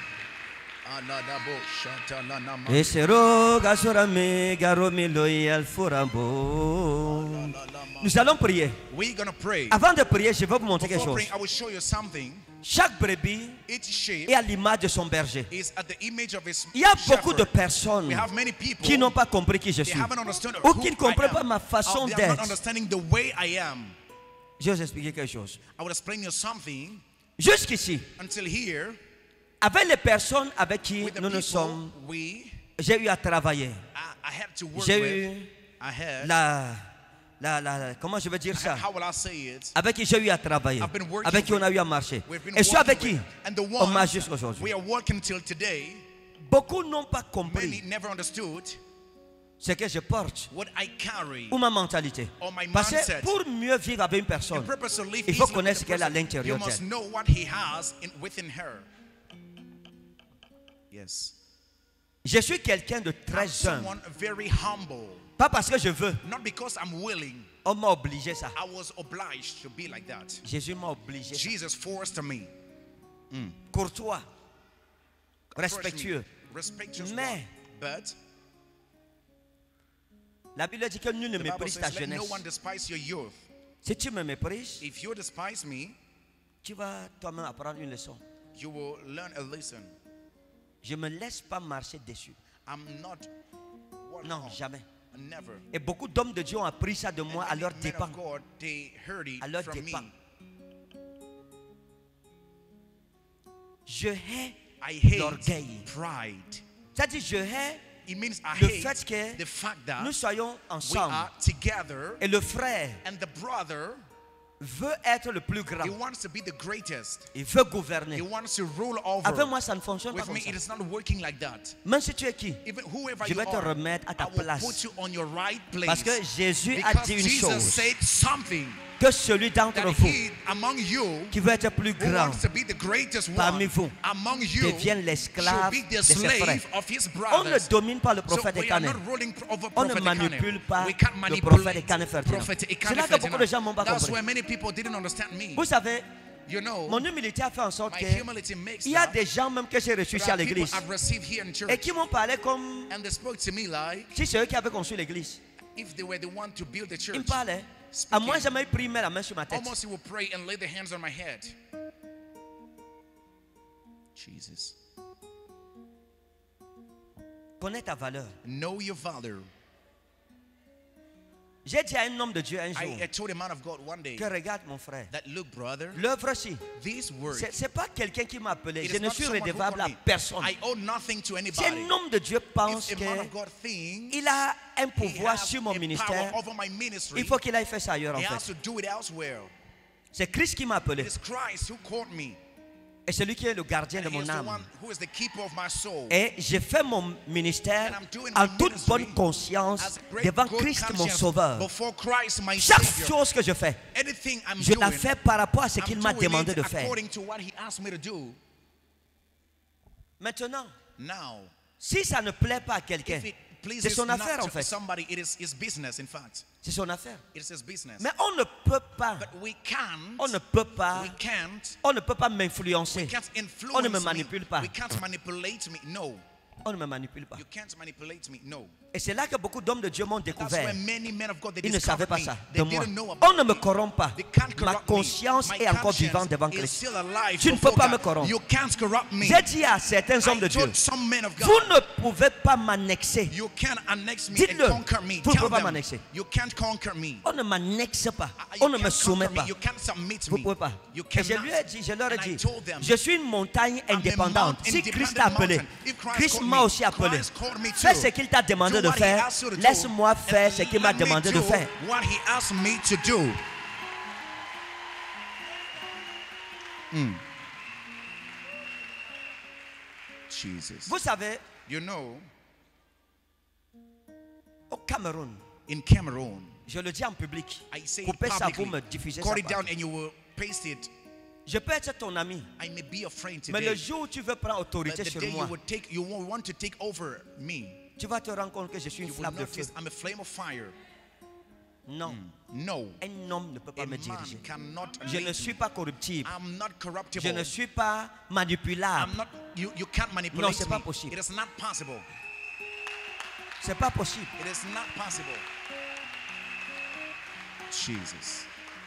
Esero gasorame garomiloi alforambo. Nous allons prier. We're gonna pray. Avant de prier, je vais vous montrer quelque Before chose. praying, I will show you something. Chaque brebis Each sheep est à l'image de son berger. is at the image of his Il y a beaucoup de shepherd. personnes We have many people qui n'ont pas compris qui je they suis, haven't understood ou who qui ne I comprennent am. pas ma façon Or they are not d'être. understanding the way I am. Je vais vous expliquer quelque chose. I will explain you something. Jusqu'ici, Until here, avec les personnes avec qui with the nous nous people sommes, we, j'ai eu à travailler. I, I had to work J'ai with. eu I had. la, la, la, comment je vais dire ça? How will I say it? Avec qui j'ai eu à travailler, I've been working avec qui on a with- eu à marcher. We've been Et ceux avec working qui with. And the on marche ones jusqu'aujourd'hui. we are working till today, Beaucoup n'ont pas many compris never understood ce que je porte what I carry. ou ma mentalité. Or my Parce que mindset. pour mieux vivre avec une The personne, purpose to live il faut easily connaître with ce the qu'elle a à person, l'intérieur you must d'elle. know what he has in, within her. Yes. Je suis quelqu'un de I'm très humble. someone very humble. Pas parce que je veux. Not because I'm willing. On m'a obligé ça. I was obliged to be like that. Jésus m'a obligé ça. Jesus forced me. Courtois. respectueux. Respectuous Mais one. But la Bible dit que nul ne the Bible méprise ta says, let no jeunesse. one despise your youth. Si tu me méprises, If you despise me, tu vas toi-même apprendre une leçon. you will learn a lesson. Je ne me laisse pas marcher dessus. I'm not one Non, on. jamais. Never. Et beaucoup d'hommes de Dieu ont appris ça de moi And à many leur men dépens. of God, they heard it À leur from dépens. me. Je hais I hate l'orgueil. pride. C'est-à-dire, je hais It means I le hate fait que the fact that nous soyons we ensemble. are together Et le frère and the brother, veut être le plus grand. he wants to be the greatest. Il veut He gouverner. wants to rule over. Avec moi, ça ne fonctionne pas With comme me, ça. it is not working like that. Même si tu es qui, Even whoever je you vais te are, remettre à ta I will place. put you on your right place. Parce que Jésus a Because dit une Jesus chose, said something que celui d'entre that vous he among you qui veut être plus who grand wants to be the greatest parmi one vous among you devienne should l'esclave be de the ses frères. slave of his On ne brothers. domine pas le So prophète we are Ekane. not ruling over On ne Prophet manipule Ekane. pas We can't le manipulate prophète Ekane Ferdinand. Prophet C'est Ekane là que beaucoup de gens Ferdinand. m'ont pas That's compris. where many people didn't understand me. Vous savez, You know, mon humilité a fait en sorte my que humility makes il y a that des gens même que j'ai reçus ici there à are people l'église I've received here in et church, qui m'ont parlé comme and they spoke to me like si c'est eux qui avaient construit l'église. if they were the one to build the Ils church. me parlaient. À Speaking, moi, jamais ils pris la main sur ma tête. almost he will pray and lay the hands on my head. Jesus. Connais ta valeur. Know your value. J'ai dit à un homme de Dieu un jour I, I told a man of God one day que regarde mon frère, that look, brother, l'œuvre-ci, these words, c'est c'est pas quelqu'un qui m'a appelé. it Je is ne not suis someone who redevable à called me. personne. I owe nothing to Si anybody. un homme de Dieu pense If a man of God thinks qu'il a un he pouvoir has sur mon a ministère, power over my ministry, il faut qu'il aille faire ça ailleurs en he has fait. to do it elsewhere. C'est Christ qui m'a appelé. It is Christ who called me. Et c'est lui qui est le gardien de And he mon is the âme. one who is the keeper of my soul. Et j'ai fait mon ministère And I'm doing en my toute ministry bonne conscience as a great devant good Christ mon conscience sauveur. before Christ, my Chaque Savior. chose que je fais, Anything I'm je la doing, fais par rapport à ce I'm qu'il m'a doing demandé it de faire. according to what he asked me to do. Maintenant, Now, si ça ne plaît pas à quelqu'un, if it c'est pleases son not affaire en to fait. somebody, it is his business, in fact. C'est son affaire. It is his business. Mais on ne peut pas, But we can't, on ne peut pas, we can't, on ne peut pas m'influencer. we can't On ne me influence manipule me. pas. We can't manipulate me. No, On ne me manipule pas. you can't manipulate me. No. Et c'est là que beaucoup d'hommes de Dieu m'ont That's découvert. where many men of God, they Ils ne savaient discovered pas me. ça They de moi. didn't know On about ne me me. corrompt pas. They can't Ma corrupt me. conscience My est encore conscience vivante devant is Christ. still alive Tu ne before peux pas me God. corrompre. You can't corrupt me. J'ai dit à certains hommes de I Dieu, told some men of God, vous ne pouvez pas m'annexer. you can't annex me Dites-le. and conquer me. Vous ne Tell pouvez pas them, m'annexer. you can't conquer me. On ne m'annexe pas. I- On you ne me can't soumet conquer pas. me. You can't submit Vous me. ne pouvez pas. You Et je cannot. lui ai dit, je leur ai And I dit, told them, je suis une montagne I'm a indépendante. mount- Si independent Christ t'a appelé, mountain. If Christ Christ called m'a me, aussi appelé. Christ called me Fais too. ce qu'il t'a demandé Do de what he faire. asked you to do, Laisse-moi faire ce qu'il m'a and let me demandé de do faire. What he asked me to do. Mm. Jesus. Vous savez, You know, au Cameroun, in Cameroon, je le dis en public, I say it coupez ça pour me publicly. diffuser ça. Cut it partout. down and you will paste it. Je peux être ton ami, I may be a friend mais le today. jour où tu veux prendre But autorité the sur day you moi, would take, you won't want to take over me. tu vas te rendre compte que je suis une You will flamme de feu. notice I'm a flame of fire. Non, No, un homme ne peut pas a me man diriger. cannot Je ne lead suis me. pas corruptible. I'm not Je corruptible. ne suis pas manipulable. I'm not. You, you can't Non, manipulate c'est pas me. possible. It is not possible. C'est pas possible. It is not possible. Jesus.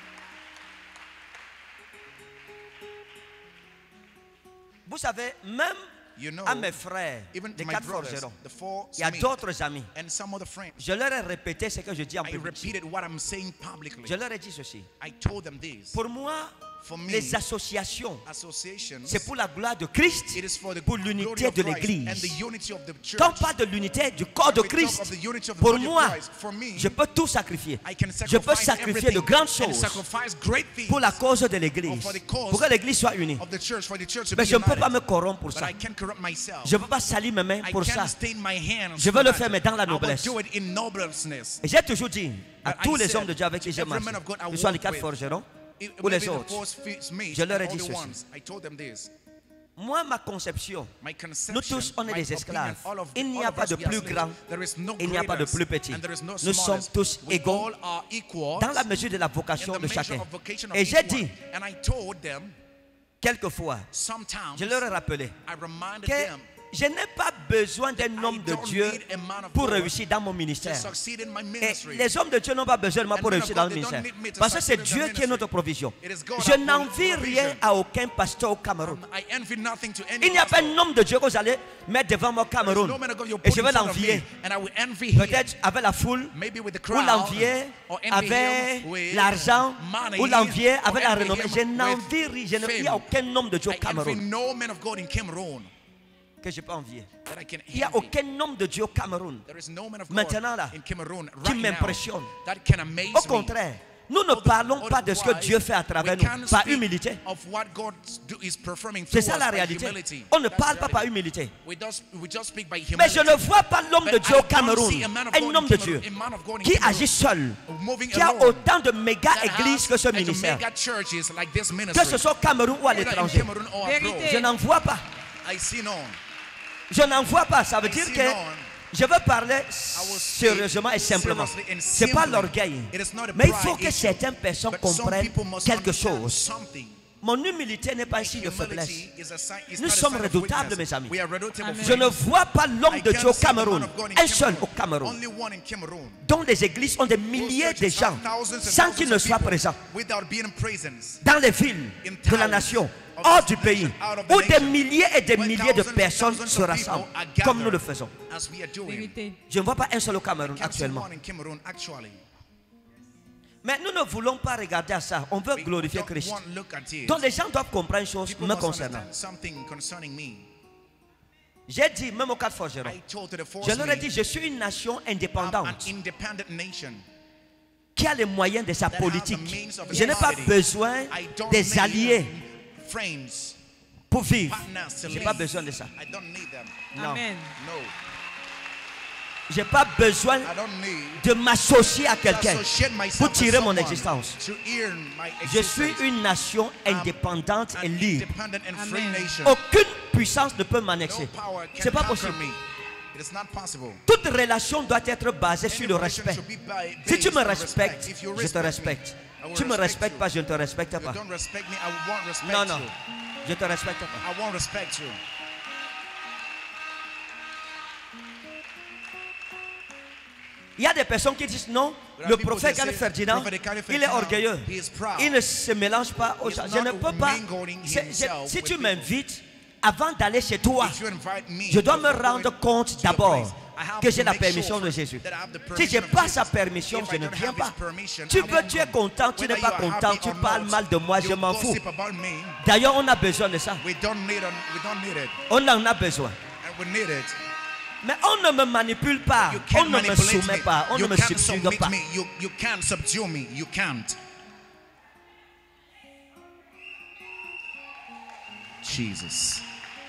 Vous savez, même You know, à mes frères, even les my quatre brothers, forgerons, the four il y a Smiths, d'autres amis. and some other friends, Je leur ai répété ce que je dis en I public. repeated what I'm saying publicly. Je leur ai dit ceci. I told them this. Pour moi, For me, les associations, associations, c'est pour la gloire de Christ, it is for the pour glory l'unité of de Christ l'Église. and the unity of the church. Quand on parle de l'unité du corps de When we talk Christ, of the unity of the pour body of moi, Christ, for me, je peux tout sacrifier. I can Je peux sacrifice sacrifier de everything grandes and choses sacrifice great things pour la cause de l'Église, for the cause pour que l'Église soit unie. of the church, for the church to Mais be je ne peux united. pas me corrompre pour But ça. I can't corrupt myself. Je ne peux pas salir mes mains I pour ça. can't stain my hands. Je veux for le that. faire, mais dans la I will noblesse. do it in nobleness. Et j'ai toujours dit à But I tous les said hommes de Dieu avec qui to j'ai every marché, man of God I que ce soit les walk quatre with, forgerons It- ou les maybe the autres, four Smiths je leur ai and all dit the ceci. ones, I told them this. moi, ma conception, My conception, nous tous, on est my des opinion, esclaves. all of- Il n'y all a of pas us, de we are plus slaves. grand, There is no il n'y a pas de greatest, plus petit. and there is no Nous sommes smallest. tous We égaux all are equal dans la mesure de la in vocation the de measure chacun. of vocation of Et each j'ai one. dit, And I told them, quelquefois, sometimes je leur ai rappelé I reminded que them Je n'ai pas besoin d'un homme de Dieu pour réussir dans mon ministère. Et les hommes de Dieu n'ont pas besoin de moi pour réussir dans le ministère. Parce que c'est Dieu qui est notre provision. Je n'envie rien à aucun pasteur au Cameroun. Il n'y a pas un homme de Dieu que vous allez mettre devant moi au Cameroun. Et je vais l'envier. Peut-être avec la foule, ou l'envier avec l'argent, ou l'envier avec la renommée. Je n'envie rien. Je n'envie aucun homme de Dieu au Cameroun que je peux envier. Il n'y a aucun homme de Dieu au Cameroun maintenant là qui m'impressionne. Au contraire, nous ne parlons pas de ce que Dieu fait à travers nous par humilité. C'est ça la réalité. On ne parle pas par humilité. Mais je ne vois pas l'homme de Dieu au Cameroun, un homme de Dieu qui agit seul, qui a autant de méga églises que ce ministère, que ce soit au Cameroun ou à l'étranger. Je n'en vois pas. Je n'en vois pas. Ça veut dire que je veux parler sérieusement et simplement. Ce n'est pas l'orgueil. Mais il faut que certaines personnes comprennent quelque chose. Mon humilité n'est pas un signe de faiblesse. Nous sommes redoutables, mes amis. Je ne vois pas l'homme de Dieu au Cameroun, un seul au Cameroun, dont les églises ont des milliers de gens sans qu'ils ne soient présents dans les villes de la nation, hors du pays, où des milliers et des milliers de personnes se rassemblent comme nous le faisons. Je ne vois pas un seul au Cameroun actuellement. Mais nous ne voulons pas regarder à ça. On veut glorifier Christ. Donc les gens doivent comprendre une chose me concernant. J'ai dit, même au quatre forgerons, je leur ai dit, je suis une nation indépendante qui a les moyens de sa politique. Je n'ai pas besoin des alliés pour vivre. Je n'ai pas besoin de ça. Non. Je n'ai pas besoin de m'associer à quelqu'un pour tirer mon existence. Je suis une nation indépendante et libre. Aucune puissance ne peut m'annexer. Ce n'est pas possible. Toute relation doit être basée sur le respect. Si tu me respectes, je te respecte. Tu ne me respectes pas, je ne te respecte pas. Non, non, je ne te respecte pas. Il y a des personnes qui disent non, le prophète Khaled Ferdinand, il est orgueilleux. Il ne se mélange pas aux gens. Je ne peux pas. Si tu m'invites, avant d'aller chez toi, je dois me rendre compte d'abord que j'ai la permission de Jésus. Si je n'ai pas sa permission, je ne viens pas. Tu veux, tu es content, tu n'es pas content, tu parles mal de moi, je m'en fous. D'ailleurs, on a besoin de ça. On en a besoin. Mais on ne me manipule pas, on ne me soumet pas, on ne me subjugue pas. You, you can't subdue me, you can't. Jesus.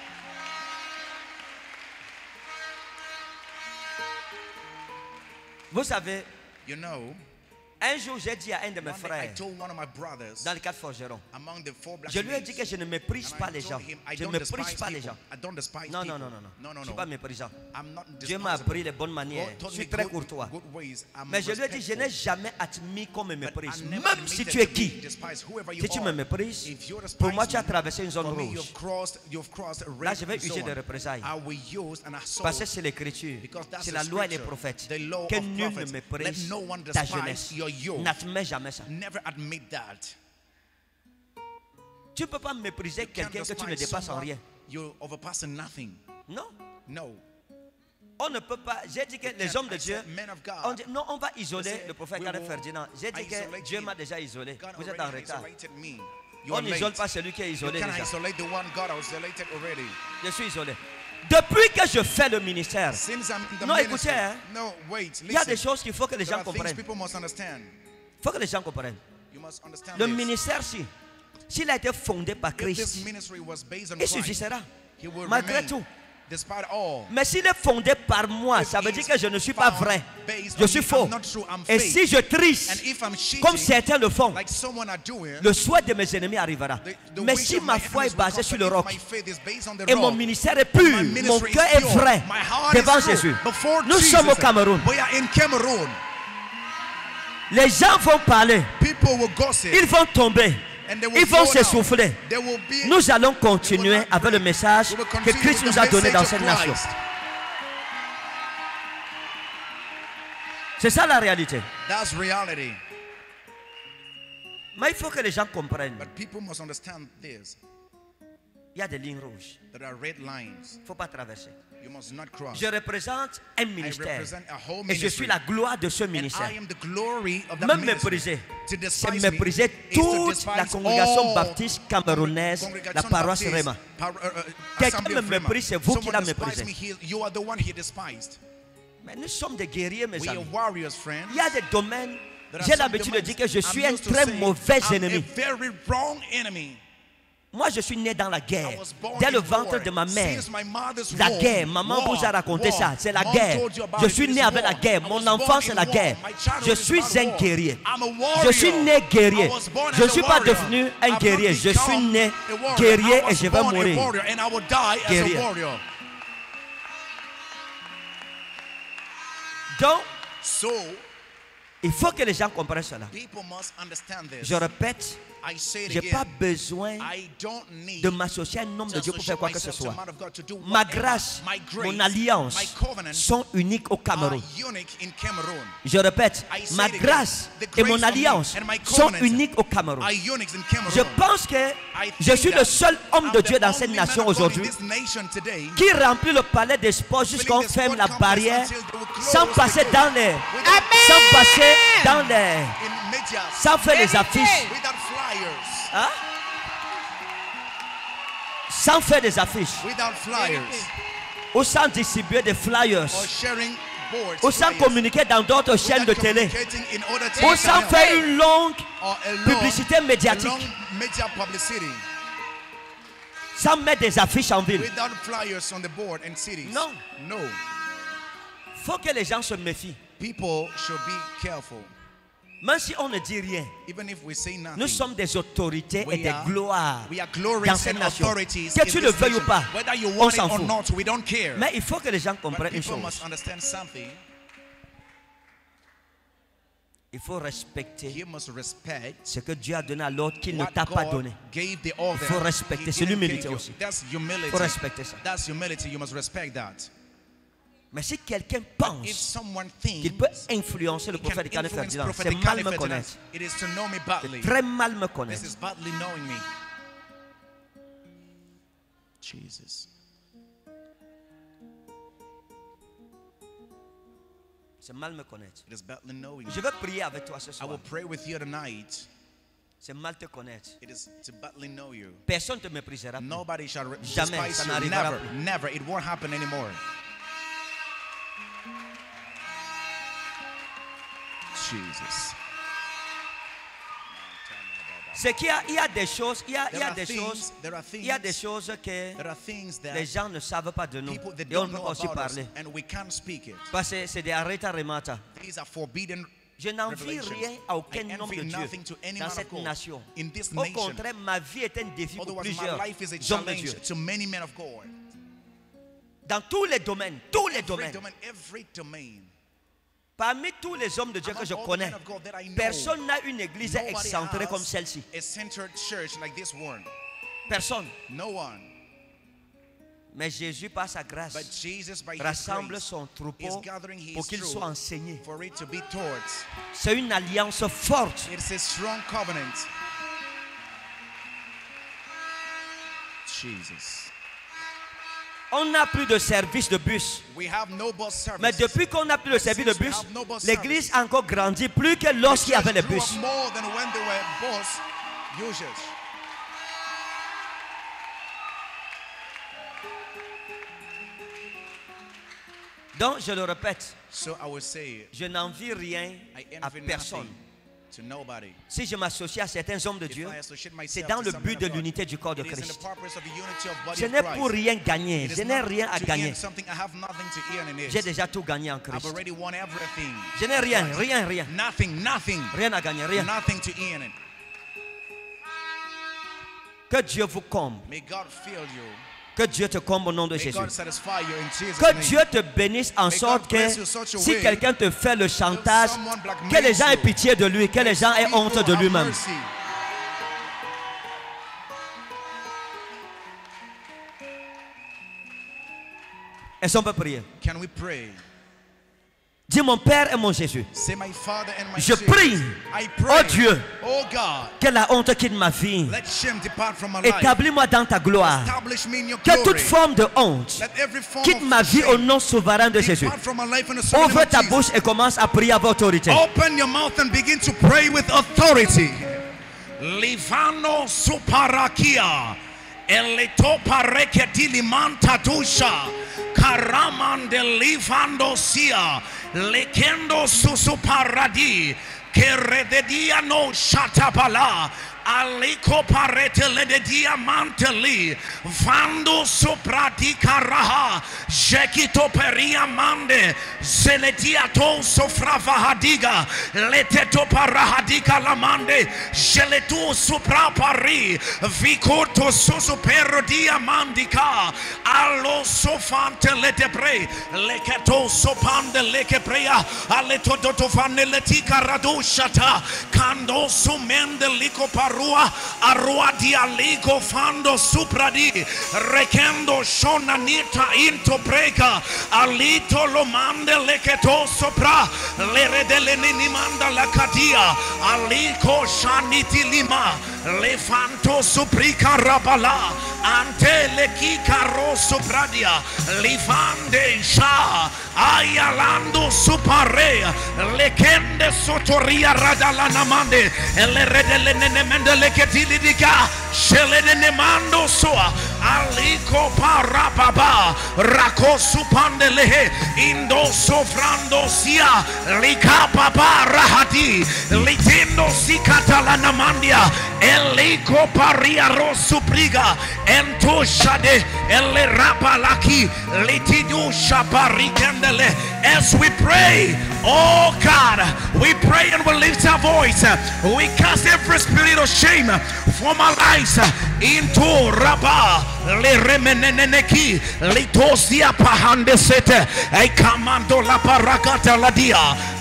Vous savez, you know, un jour j'ai dit à un de mes frères, dans les quatre forgerons, je lui ai dit que je ne méprise pas les gens. Je ne méprise pas les gens. Non, non, non, non, non. Je ne suis pas méprisant. Dieu m'a appris les bonnes manières. Je suis très courtois. Mais je lui ai dit, je n'ai jamais admis qu'on me méprise. Même si tu es qui, si tu me méprises, pour moi tu as traversé une zone rouge. Là je vais user de représailles. Parce que c'est l'écriture, c'est la loi et les prophètes. Que nul ne méprise ta jeunesse. N'admets jamais ça. Never admit that. Tu ne peux pas mépriser quelqu'un que tu ne dépasses en rien. You're overpassing nothing. Non. No. On ne peut pas. J'ai dit que les hommes de Dieu, on dit, non, on va isoler le prophète Khaled Ferdinand. J'ai dit que Dieu m'a déjà isolé. Vous êtes en retard. On n'isole pas celui qui est isolé déjà. Je suis isolé. Depuis que je fais le ministère, non, écoutez, hein, il y a des choses qu'il faut que les gens comprennent. Il faut que les gens comprennent. Le ministère, si, s'il a été fondé par Christ, il suffira, malgré tout. Mais s'il est fondé par moi, ça veut dire que je ne suis pas vrai. Je suis faux. Et si je triche, comme certains le font, le souhait de mes ennemis arrivera. Mais si ma foi est basée sur le roc, et mon ministère est pur, mon cœur est vrai devant Jésus. Nous sommes au Cameroun. Les gens vont parler. Ils vont tomber. And they will Ils vont fall down. s'essouffler. They will be- Nous allons they will continuer not avec le pray. message We will que continue Christ with nous the a donné message dans of cette nation. Christ. C'est ça la réalité. That's reality. Mais il faut que les gens comprennent. But people must understand this. Il y a des lignes rouges. There are red lines. Il ne faut pas traverser. You must not cross. Je représente un I ministère. represent a whole Et je ministry. suis la gloire de ce And ministère. I am the glory of that Même ministry. mépriser, To c'est despise me mépriser is to toute despise la congrégation all baptiste camerounaise, congregation la paroisse Baptiste, Réma. par- uh, uh, Quelqu'un Assembly me of Rema. méprise, c'est vous qui Someone la despised méprisez. me, he- you are the one he despised. Mais nous sommes des guerriers, mes We are amis. warriors, friends. Il y a des domaines, There are j'ai some l'habitude de dire que je domains suis I'm un used to très saying, mauvais I'm ennemi. a very wrong enemy. Moi, je suis né dans la I guerre. was born Dès in le ventre war. de ma mère. Since my mother's La womb, guerre, maman war, vous a raconté war. ça, c'est la Mom guerre. told you about Je it. suis It is né avec war. la guerre. I Mon was born enfance, c'est in la war. guerre. My childhood Je is suis about un war. guerrier. I'm a warrior. Je suis né guerrier. I was born Je as ne suis a pas warrior. devenu un I've not guerrier. Je suis become né a warrior. guerrier I was et je vais born a mourir. warrior and I will die as Guerrier. a warrior. Donc, So, il faut que les gens comprennent cela. people must understand this. Je répète, I say it je n'ai pas again. besoin I don't need de m'associer à un homme de to Dieu pour faire associate quoi que ce myself to soit. a man of God to do Ma whatever. grâce, My grace, mon alliance my covenant sont uniques au are Cameroun. unique in Cameroon. Je répète, I say ma it again. grâce The et grace mon of me alliance and my sont covenant uniques au Cameroun. Are unique in Cameroon. Je pense que je think suis le that seul homme I'm de the Dieu dans only cette man nation of God in aujourd'hui this nation today qui remplit le palais des sports jusqu'on filling the ferme sport la complex barrière until they will close sans the passer gate dans les without- sans passer dans les in media, sans faire les affiches without flyers, hein? Sans faire des affiches without flyers, ou sans distribuer des flyers or sharing boards, ou sans flyers, communiquer dans d'autres chaînes de without télé communicating in order to ou make sans an faire une longue or a long- publicité a médiatique, long media publicity, sans mettre des affiches en ville. without flyers on the board in cities. Non. No. Faut que les gens se méfient. People should be careful. Même si on ne dit rien, Even if we say nothing, nous sommes des autorités et we des are, gloires we are dans glorious cette and nation. authorities Que in tu le this veuilles ou nation. pas, Whether you on want it s'en or fout. not, we don't care. Mais il faut que les gens But comprennent une people chose. must understand something. Il faut respecter You must respect ce que Dieu a donné à l'autre qu'il ne what t'a pas God donné. gave the other. Il faut respecter. He C'est didn't l'humilité give you. aussi. That's humility. Il faut respecter ça. That's humility. You must respect that. Mais si quelqu'un If pense someone qu'il thinks peut influencer le he prophète can Kane influence Ferdinand, c'est prophetic mal me Ferdinand, connaître. it is to know me badly. C'est très mal me This connaître. is badly knowing me. Jesus. C'est mal me connaître. It is badly knowing Je me. vais prier avec toi ce I soir. will pray with you tonight. C'est mal te connaître. It is to badly know you. Personne ne te méprisera plus. Nobody shall re- Jamais, despise ça you. n'arrivera Never, plus. never. It won't happen anymore. Jesus. C'est qu'il y a, il y a des choses, il y a, il y There a are des things, choses, there are il y a des things, choses que there are things les that gens ne savent pas de nous. people they Et on don't ne peut know pas aussi about us, parler. and we can't speak it. Parce que c'est des arrêts remata. These are forbidden. Je n'envie Revelations. rien à aucun I homme envy de Dieu nothing to any dans man of cette God nation. in this Au nation. contraire, ma vie est un défi pour Otherwise, my plusieurs life is a hommes de Dieu. challenge to many men of God. Dans tous les domaines, tous les Every domaines. domain, every domain. Parmi tous les hommes de Dieu que Among je all the connais, men of God that I know, personne n'a une église nobody excentrée has comme celle-ci. a centered church like this one. Personne. No one. Mais Jésus, par sa grâce, But Jesus, by His rassemble grace, son is troupeau gathering His pour qu'il troop soit enseigné. for it to be taught. C'est une alliance forte. It's a strong covenant. Jesus. On n'a plus de service de bus. We have no bus service. Mais depuis qu'on n'a plus de service de Since we bus, have no bus l'église a encore grandi plus que lorsqu'il y avait les grew bus. up more than when there were bus users. Donc, je le répète, So I will say, je n'envie rien I à envy personne. nothing to nobody. Si je m'associe à certains hommes de If Dieu, I associate myself c'est dans to le some but men de of God, l'unité du corps de it is in the Christ. purpose of the unity of body Je of n'ai Christ. pour rien gagné. It is Je n'ai not rien à to gagner. earn something. I have nothing to earn in it. J'ai déjà tout gagné en I've Christ. already won everything. Je n'ai rien, rien, rien. Nothing, nothing, Rien à gagner, rien. nothing to earn it. Que Dieu vous comble. May God fill you. Que Dieu te comble au nom de May Jésus. God satisfy you in Jesus' Que name. Dieu te bénisse en May sorte God que bless you such a si way quelqu'un te fait le chantage, someone blackmails que les gens aient you, pitié de lui, que les gens aient People honte de have lui-même. mercy. Est-ce qu'on peut prier? Can we pray? Dis mon Père et mon Jésus. Say, my Father and my Je Savior, prie, I oh pray, Dieu, oh God, que la honte quitte ma vie. let shame depart from my life. Établis-moi dans ta gloire. Establish me in your Que toute glory. forme de honte Let every form quitte of ma vie au shame nom souverain de Jésus. depart from my life in the sovereign Ouvre name of ta Jesus. bouche et commence à prier avec autorité. Open your mouth and begin to pray with authority. Livano suparakia. Eleto pareke dilimanta dusha. Karamande livando sia. Lekendo susuparadi. Kerededia no shatabala. Aliko parete le de diamanteli. Vando sopra di caraha. Jekito peria mande. Zeletiato sofrava hadiga. Leteto parahadiga la mande. Geletu sopra pari. Vicoto sosupero diamandica. Allo sofante le debre. Leketo sopande lekebrea. Aleto dotofane letika radushata. Kando sumende liko parua. Arua di aligo fando supradi. Rekendo shonanita into brega. Alito lo mande leketo sopra. Lere dele manda la kadia. Aliko shaniti lima. Lefanto suprika rabala. Ante lekika rosso pradia. Livande sha. Ayalando suparea. Lekende sotoria radalana mande. Ele redele nenemende leketili dika. Shelene nemando soa. Aliko parababa. Rako supande lehe. Indo sofrando sia. Lika baba rahati. Litindo sikata la namandia. Eliko paria rosu priga. Ento shade. Ele rapalaki. Litidu shabarikendele. As we pray, oh God, we pray and we lift our voice. We cast every spirit of shame from our lives into Rabba. Le remeneneki. Litosia pahande sete. E kamando la paragata la dia.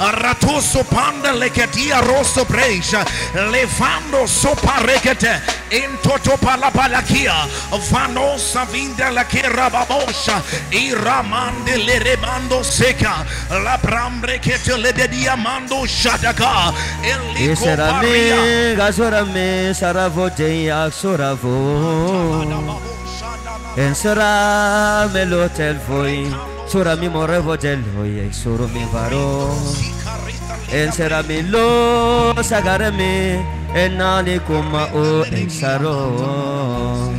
Ratoso panda leketia rosso breja. Levando sopa rekete. Into topa la balakia. Vanosa vinda la kera babosha. Iramande le remando seca. La brambre che te le de diamando shadaka. Et sera me, gazora me, saravote axoravo. En sera me l'hotel voi, sura mi morevo del hoy, suru mi varo. En sera mi lo sagareme, en ali kuma o en saro.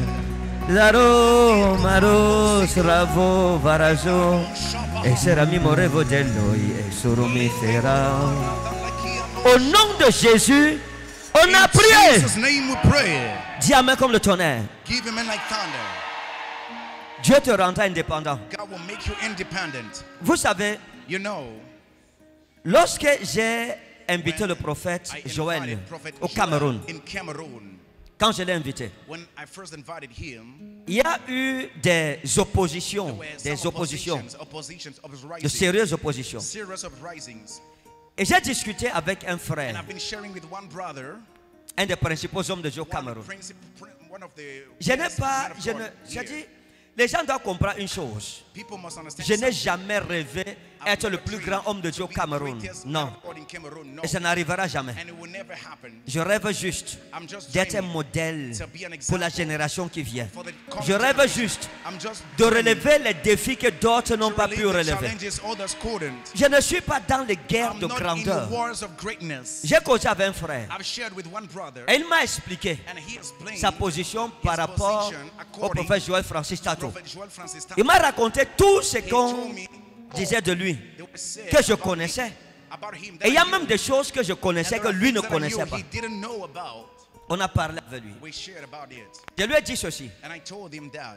Zaro maro sravo varajo. Et sera mi morevo del hoy, suru mi fera. Au nom de Jésus, on a prié. In Jesus' name we pray. Dis amen comme le tonnerre. Give him in like thunder. Dieu te rendra indépendant. God will make you independent. Vous savez, You know, lorsque j'ai invité le prophète I Joël invited Prophet au Joel Cameroun, in Cameroon. quand je l'ai invité, When I first invited him, il y a eu des oppositions, there were des some oppositions, oppositions, oppositions, de uprisings, sérieuses oppositions. serious uprisings. Et j'ai discuté avec un And frère, I've been sharing with one brother, un des principaux hommes de Dieu au one, Cameroun. princip- one of the Je n'ai biggest pas, men of je God ne, j'ai here. dit, les gens doivent comprendre une chose. People must understand Je n'ai something. jamais rêvé I've être le never plus dreamed grand homme de to Dieu au be the Cameroun. greatest man Non. of God in Cameroon. No. Et ça n'arrivera jamais. And it will never happen. Je rêve juste I'm just d'être un dreaming modèle to be an pour la example génération qui vient. for the coming Je rêve generation. juste I'm just de dreaming relever les défis que d'autres n'ont to pas relieve pu the relever. challenges others couldn't. Je ne suis pas dans les guerres I'm de not in grandeur. the wars of greatness. J'ai causé avec un frère I've shared with one brother, et il m'a expliqué and he explained sa position par his rapport position au according prophète Joël Francis Tato. Prophet Joel Francis Tato. Il m'a raconté tout ce He qu'on told me disait de lui, they were said que je about connaissais. him, about him, that Et il y a I même knew. des choses que je And connaissais there que are lui things ne that I connaissait knew pas. he didn't know about. On a parlé avec lui. We shared about it. Je lui ai dit ceci. And I told him that.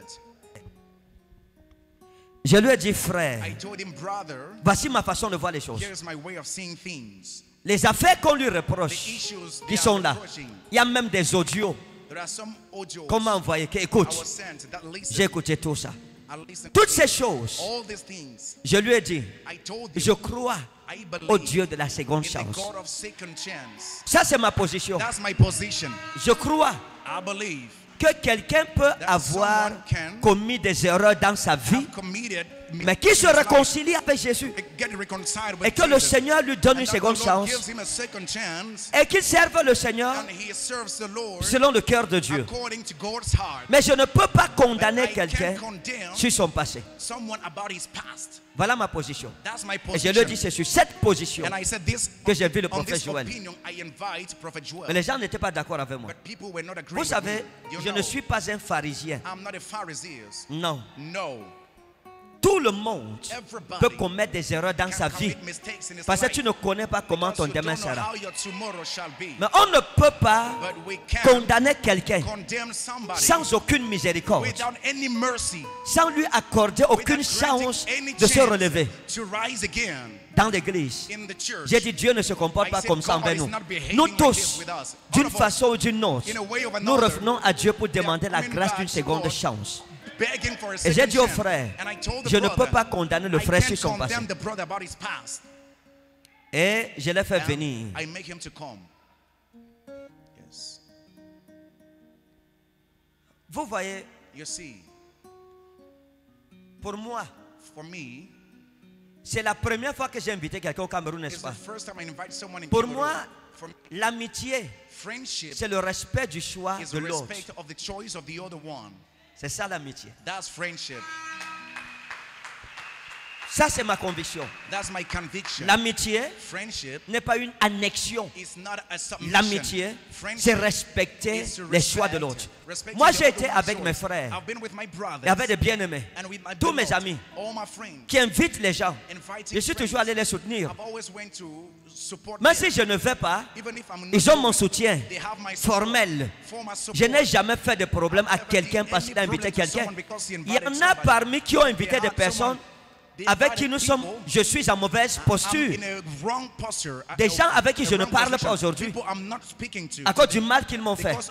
Je lui ai dit, frère, I told him, brother, voici ma façon de voir les choses. here's my way of seeing things. Les affaires qu'on lui The reproche, issues qui they sont are là. approaching. Il y a même des audios There are some audios qu'on m'a envoyés. Que, I écoute, was sent that listen. j'ai écouté tout ça. I listened Toutes to ces choses, all these things. je lui ai dit, I told je him, crois I believe au Dieu de la seconde in the chance. God of second chance. Ça, c'est ma position. That's my position. Je crois I believe que quelqu'un peut avoir someone can commis des erreurs dans sa vie have committed mais qui se réconcilie avec Jésus et que le Seigneur lui donne une seconde chance et qu'il serve le Seigneur selon le cœur de Dieu. Mais je ne peux pas condamner quelqu'un sur son passé. Voilà ma position. Et je le dis, c'est sur cette position que j'ai vu le prophète Joël. Mais les gens n'étaient pas d'accord avec moi. Vous savez, je ne suis pas un pharisien. Non. Tout le monde peut commettre des erreurs dans sa vie parce que tu ne connais pas comment ton demain sera. Mais on ne peut pas condamner quelqu'un sans aucune miséricorde, sans lui accorder aucune chance de se relever. Dans l'église, j'ai dit, Dieu ne se comporte pas comme ça envers nous. Nous tous, d'une façon ou d'une autre, nous revenons à Dieu pour demander la grâce d'une seconde chance. Et j'ai dit au frère, je ne peux pas condamner le frère sur son passé. Et je l'ai fait venir. Vous voyez, pour moi, c'est la première fois que j'ai invité quelqu'un au Cameroun, n'est-ce pas? Pour moi, l'amitié, c'est le respect du choix de l'autre. C'est ça l'amitié. Ça, c'est ma conviction. L'amitié n'est pas une annexion. L'amitié, c'est respecter les choix de l'autre. Moi, j'ai été avec mes frères et avec des bien-aimés, tous mes amis qui invitent les gens. Je suis toujours allé les soutenir. Même si je ne vais pas, ils ont mon soutien formel. Je n'ai jamais fait de problème à quelqu'un parce qu'il a invité quelqu'un. Il y en a parmi qui ont invité des personnes avec qui nous sommes, je suis en mauvaise posture. Des gens avec qui je ne parle pas aujourd'hui à cause du mal qu'ils m'ont fait.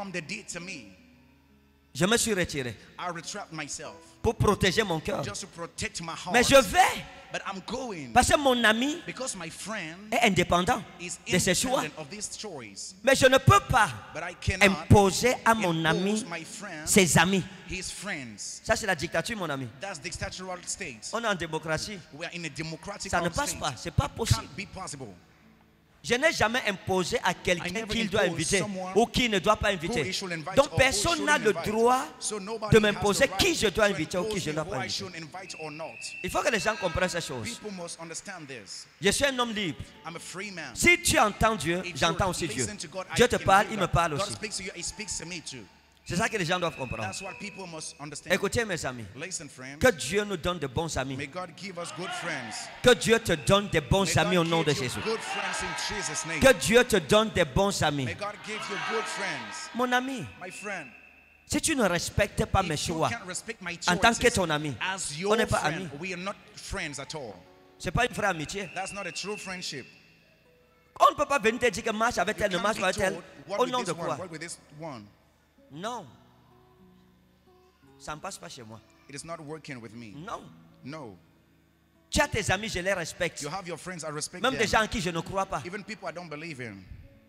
Je me suis retiré pour protéger mon cœur. Mais je vais parce que mon ami est indépendant de ses choix. Mais je ne peux pas imposer à mon ami ses amis. Ça, c'est la dictature, mon ami. On est en démocratie. Ça ne passe pas. Ce n'est pas possible. Je n'ai jamais imposé à quelqu'un qu'il doit inviter ou qui ne doit pas inviter. Donc personne n'a le droit de m'imposer qui je dois inviter ou qui je ne dois pas inviter. Il faut que les gens comprennent ces choses. Je suis un homme libre. Si tu entends Dieu, j'entends aussi Dieu. Dieu te parle, il me parle aussi. C'est ça que les gens doivent comprendre. Écoutez mes amis, que Dieu nous donne de bons amis. Que Dieu te donne de bons amis au nom de Jésus. Que Dieu te donne de bons amis. Mon ami, si tu ne respectes pas mes choix en tant que ton ami, on n'est pas amis. Ce n'est pas une vraie amitié. On ne peut pas venir te dire que marche avec elle, ne marche pas avec elle. Au nom de quoi? Non. Ça ne passe pas chez moi. It is not working with me. Non. No. Tu as tes amis, je les respecte. You have your friends, I respect Même them. des gens en qui je ne crois pas. Even people I don't believe in.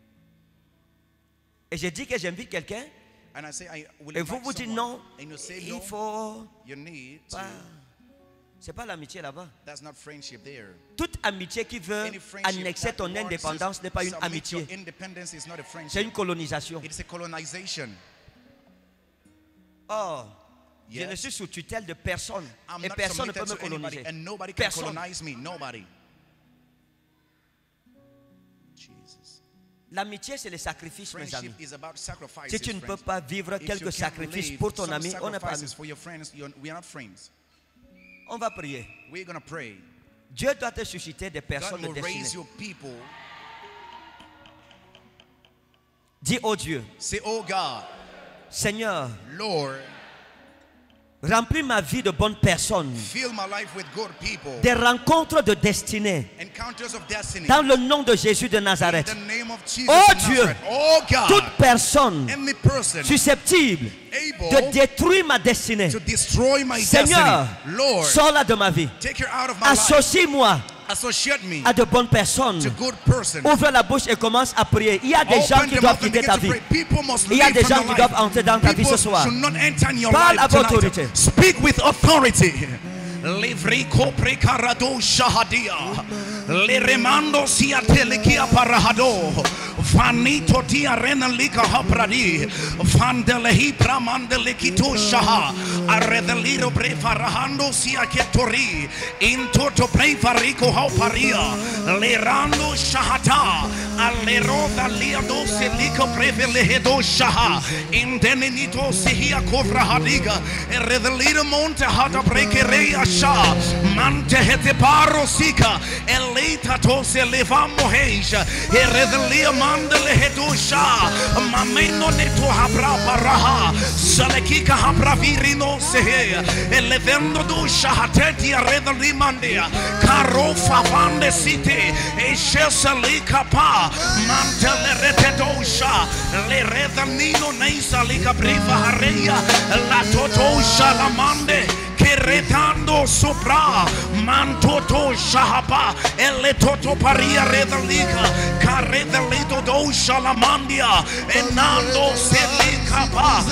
Et je dis que j'invite quelqu'un. And I say I will Et vous invite vous dites someone, non. and you say Il no, faut you need to. pas. C'est pas l'amitié là-bas. That's not friendship there. Toute amitié qui veut Any friendship annexer that ton wants indépendance n'est pas une submit amitié. your independence is not a friendship. C'est une colonisation. It is a colonization. Oh, je Yes. ne suis sous tutelle de personne. I'm Et not personne ne submitted peut me to anybody, coloniser. and nobody can Personne. colonize me. Nobody. Jesus. L'amitié, c'est le sacrifice, mes amis. Friendship is about sacrifices. Si tu ne peux friends. pas vivre If you quelques can't sacrifices live pour ton some ami, on n'est pas sacrifices amis. for your friends, you're- we are not friends. On va prier. We're gonna pray. Dieu doit te susciter des God personnes will raise destinées. your people. Dis, oh Dieu, Say, oh God, Seigneur, Lord, remplis ma vie de bonnes personnes, fill my life with good people. des rencontres de destinée, Encounters of destiny. dans le nom de Jésus de Nazareth. In the name of Jesus Oh of Dieu, Nazareth. Oh God, toute personne any person susceptible de able détruire ma destinée, to destroy my Seigneur, destiny, Lord, sors-la de ma vie. take her out of my life. Associe-moi Associate me à de bonnes personnes. to good persons. Ouvre la bouche et commence à prier. Il y a des gens Open qui them doivent up and quitter begin ta to vie. pray. People must Il y a leave des from gens your qui life. doivent entrer dans ta vie People ce soir. should not enter in your Parle life à votre tonight. autorité. Speak with authority. Livrico precarado shahadia. Le remando sia telekia parahado. Vanito tia rena lika hapradi. Vandelehi pramandelikito shaha. Arredeliro prefarahando sia ketori. In toto prefarico hauparia. Lerando shahata. Aleroda liado selika prevelehedo shaha. In denenito sihia kovrahadiga. Erredeliro monte hata prekereya sha. Mante hete paro sika. Elita to se levamo heja. Erredelia mandele hedo sha. Mameno neto habra paraha. Salekika habra virino sehe. Elevendo do shahateti arredeli mandia. Karo favande site. Eshesalika pa. Mantele retedosha. Le redanino neisa lika briva hareya. La totosha la mande. Keretando sopra. Mantoto shahapa. Ele toto paria redalika. Karedelito dosha la mandia. Enando selika pa.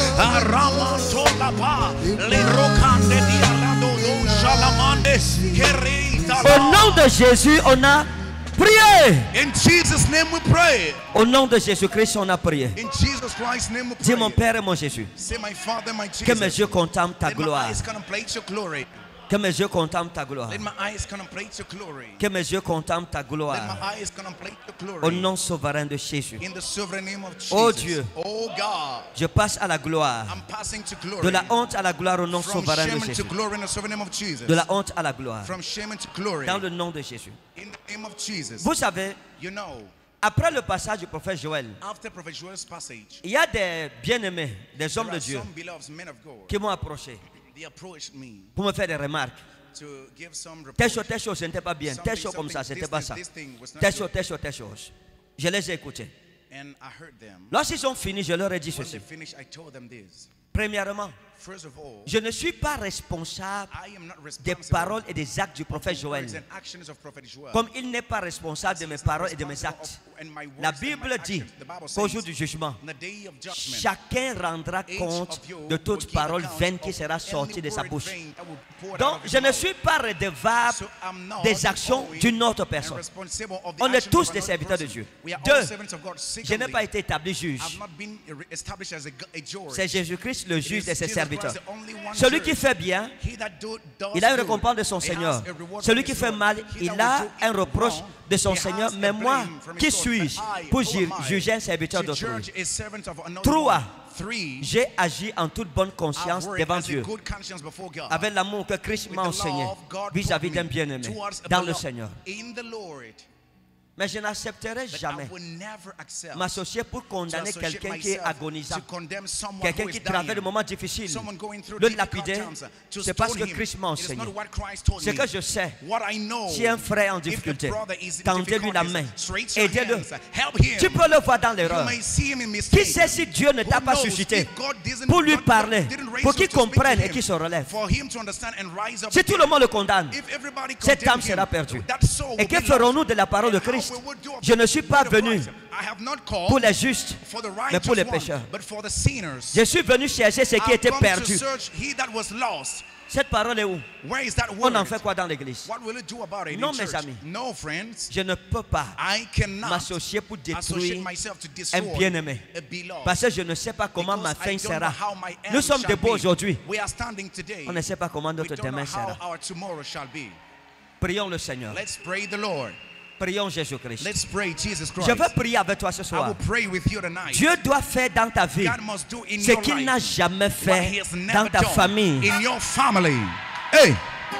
Aramato pa. Le rocande dialado dosha la mande. Kereta. Au nom de Jésus, on a prié. In Jesus' name we pray. Au nom de Jésus-Christ, on a prié. In Jesus Christ's name we Dis mon pray. Père et mon Jésus, Say, my Father, my que mes Jesus. yeux contemplent ta Let my gloire. eyes contemplate your glory. Que mes yeux contemplent ta gloire. Let my eyes contemplate your glory. Que mes yeux contemplent ta Let my gloire. eyes contemplate your Au glory. nom souverain de Jésus. In the sovereign name of Jesus. Oh Dieu. Oh God. Je passe à la gloire. I'm passing to glory. De la honte à la gloire au nom From souverain de shame into Jésus. glory in the sovereign name of Jesus. De la honte à la gloire. From shame into glory. Dans le nom de Jésus. In the name of Jesus. Vous savez, You know, après le passage du prophète Joël, after Prophet Joel's passage, il y a des bien-aimés, des hommes there de are Dieu, some beloved men of God. qui m'ont approché They approached me pour me faire des remarques. to give some Telle reports. chose, telle chose, ce n'était pas bien. Telle chose comme ça, ce n'était pas ça. This thing was not Telle good. chose, telle chose, telle chose. Je les ai écoutés. And I heard them. Lorsqu'ils ont fini, je leur ai dit When ceci. they finished, I told them this. Premièrement, First of all, je ne suis pas responsable I am not des responsible paroles et des actes du prophète for Joël. words and actions of Prophet Joel. Comme il n'est pas responsable de mes paroles et de mes actes. La Bible dit qu'au jour du jugement, In the day of judgment, chacun rendra each compte of you de will toute give parole account vaine qui of sera any sortie de sa word bouche. vain that will pour out Donc, of his je ne mouth. suis pas redevable So I'm not des actions always d'une autre and personne. responsible of the On est actions tous of des another serviteurs de person. Dieu. We are Deux, all servants of God. Je n'ai Secondly, pas été établi juge. I've not been established as a, a judge. C'est Jésus-Christ le It juge is de ses Jesus serviteurs. Christ, the only one Celui judge. qui fait bien, He that do- does il a une good, récompense de son he Seigneur. has a reward Celui from qui his fait Lord. mal, He il that a will do un reproche wrong, de son he has Seigneur. a Mais moi, blame from his qui Lord. suis-je But I, pour who ju- am I juger un serviteur to d'autrui? judge a servant of another Trois, one? Three, j'ai agi en toute bonne I've conscience worked devant as a Dieu, good conscience before God. avec l'amour que Christ With m'a the enseigné love God vis-à-vis taught d'un me bien-aimé towards a dans le beloved Seigneur. in the Lord. Mais je n'accepterai But I jamais will never accept m'associer pour to condamner associate quelqu'un qui est myself agonisant, to condemn someone quelqu'un who qui is traverse dying, des moments difficiles. someone going through Le difficult lapider, times, to c'est parce stone que him. Christ m'a It is enseigné. not what Christ told Ce me. que je sais, What I know, si un frère est en if a difficulté, brother is in tendez-lui la difficulties, main, straight your aidez-le. hands, help him. Tu peux le voir dans You l'erreur. may see him in Qui mistake. sait si Dieu ne t'a Who pas knows suscité if God didn't- pour lui God parler, didn't raise pour up qu'il to speak to comprenne et him, qu'il se relève. for him to understand and rise up Si tout le monde le condamne, If everybody cette condemn âme sera him, perdue. that soul Et will que be ferons-nous lost. de la parole de And how Christ? we will do of Je ne the suis pas word of venu Christ. I have not called pour les justes, for the mais pour les righteous pécheurs. one, but for the sinners. Je suis venu chercher ce qui I've était come to perdu. search he that was lost. Cette parole est où? Where is that On word? en fait quoi dans l'église? What will it do about it Non, in mes church? amis. No, friends. Je ne peux pas I cannot m'associer pour associate détruire myself to un destroy bien-aimé. a beloved. Parce que je ne sais pas comment ma Because fin I don't know sera. how my end Nous sommes shall debout be. aujourd'hui. We are standing today. On ne sait pas comment We notre don't know demain how sera. our tomorrow shall be. Prions le Seigneur. Let's pray the Lord. Prions Jésus-Christ. Let's pray Jesus Je Christ. veux prier avec toi ce I soir. will pray with you tonight. Dieu doit faire dans ta vie God must do in ce your qu'il n'a life jamais what fait he has never dans ta done famille. in your family. Hey,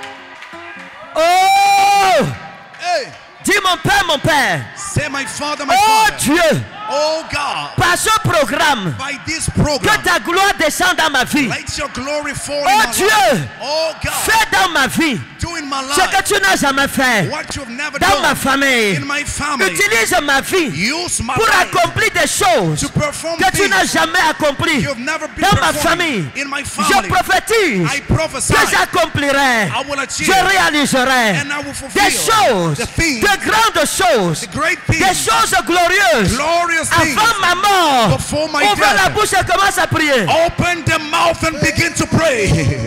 Oh! hey, Dis mon Père, mon Père. say my Father, my Oh Father. Dieu, Oh God, par ce programme, by this que program, ta gloire descende dans ma vie. let your glory fall Oh in my Dieu, life. Oh God, fais dans ma vie do in my ce que life tu n'as jamais fait what you've never dans ma done famille. in my family. Utilise ma vie Use my pour life accomplir des choses to perform que tu n'as things jamais accomplies you've never been dans ma performing famille. in my Je family. prophétise I prophesy que j'accomplirai, I will achieve je réaliserai and I will fulfill des choses, the things, de grandes choses, the great des things, choses glorieuses. glorious things. Avant ma mort, Before my ouvre la death. bouche et commence à prier. Open the mouth and begin to pray.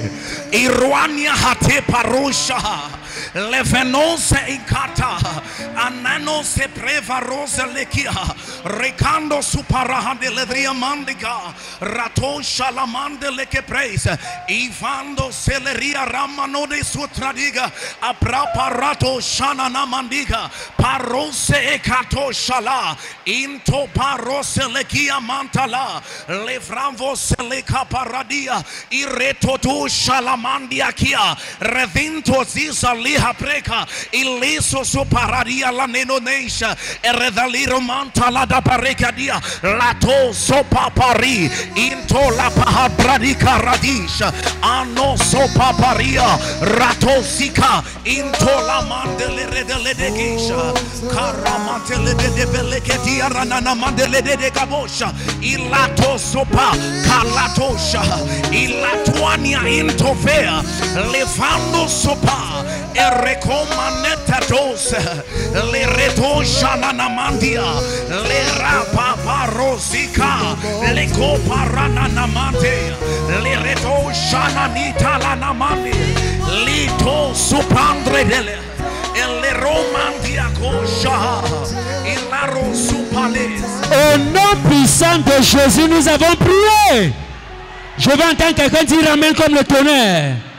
Irwania hate parusha. Levenose ikata. Anano se prevarosa lekia. Recando suparaha de ledria mandica. Rato shalamande leke praise. Ivando celeria ramano de sutradiga. Apraparato shanana mandiga. Parose ekato shala. Into parose lekia mantala. Levranvo seleka paradia. Ireto tu shalamandia kia. Revinto ziza liha preka. Iliso suparadia la nenonesha. Eredaliro mantala da parecadia. Lato sopapari. Into la pahabradika radisha. Ano sopaparia. Rato sika. Into la mandele redele de gisha. Karamantele de beleketia ranana mandele de gabosha. Ilato sopa. Kalatosha. Ilatuania into fea. Levando sopa. Erecomaneta dos. Le retosha nanamandia. Le rapaparosika. Le coparana namante. Le retosha nanita la namandi. Lito supandre dele. Le romandia kosha. Ilaro supales. Au nom puissant de Jésus, nous avons prié. Je vais entendre quelqu'un dire amen comme le tonnerre.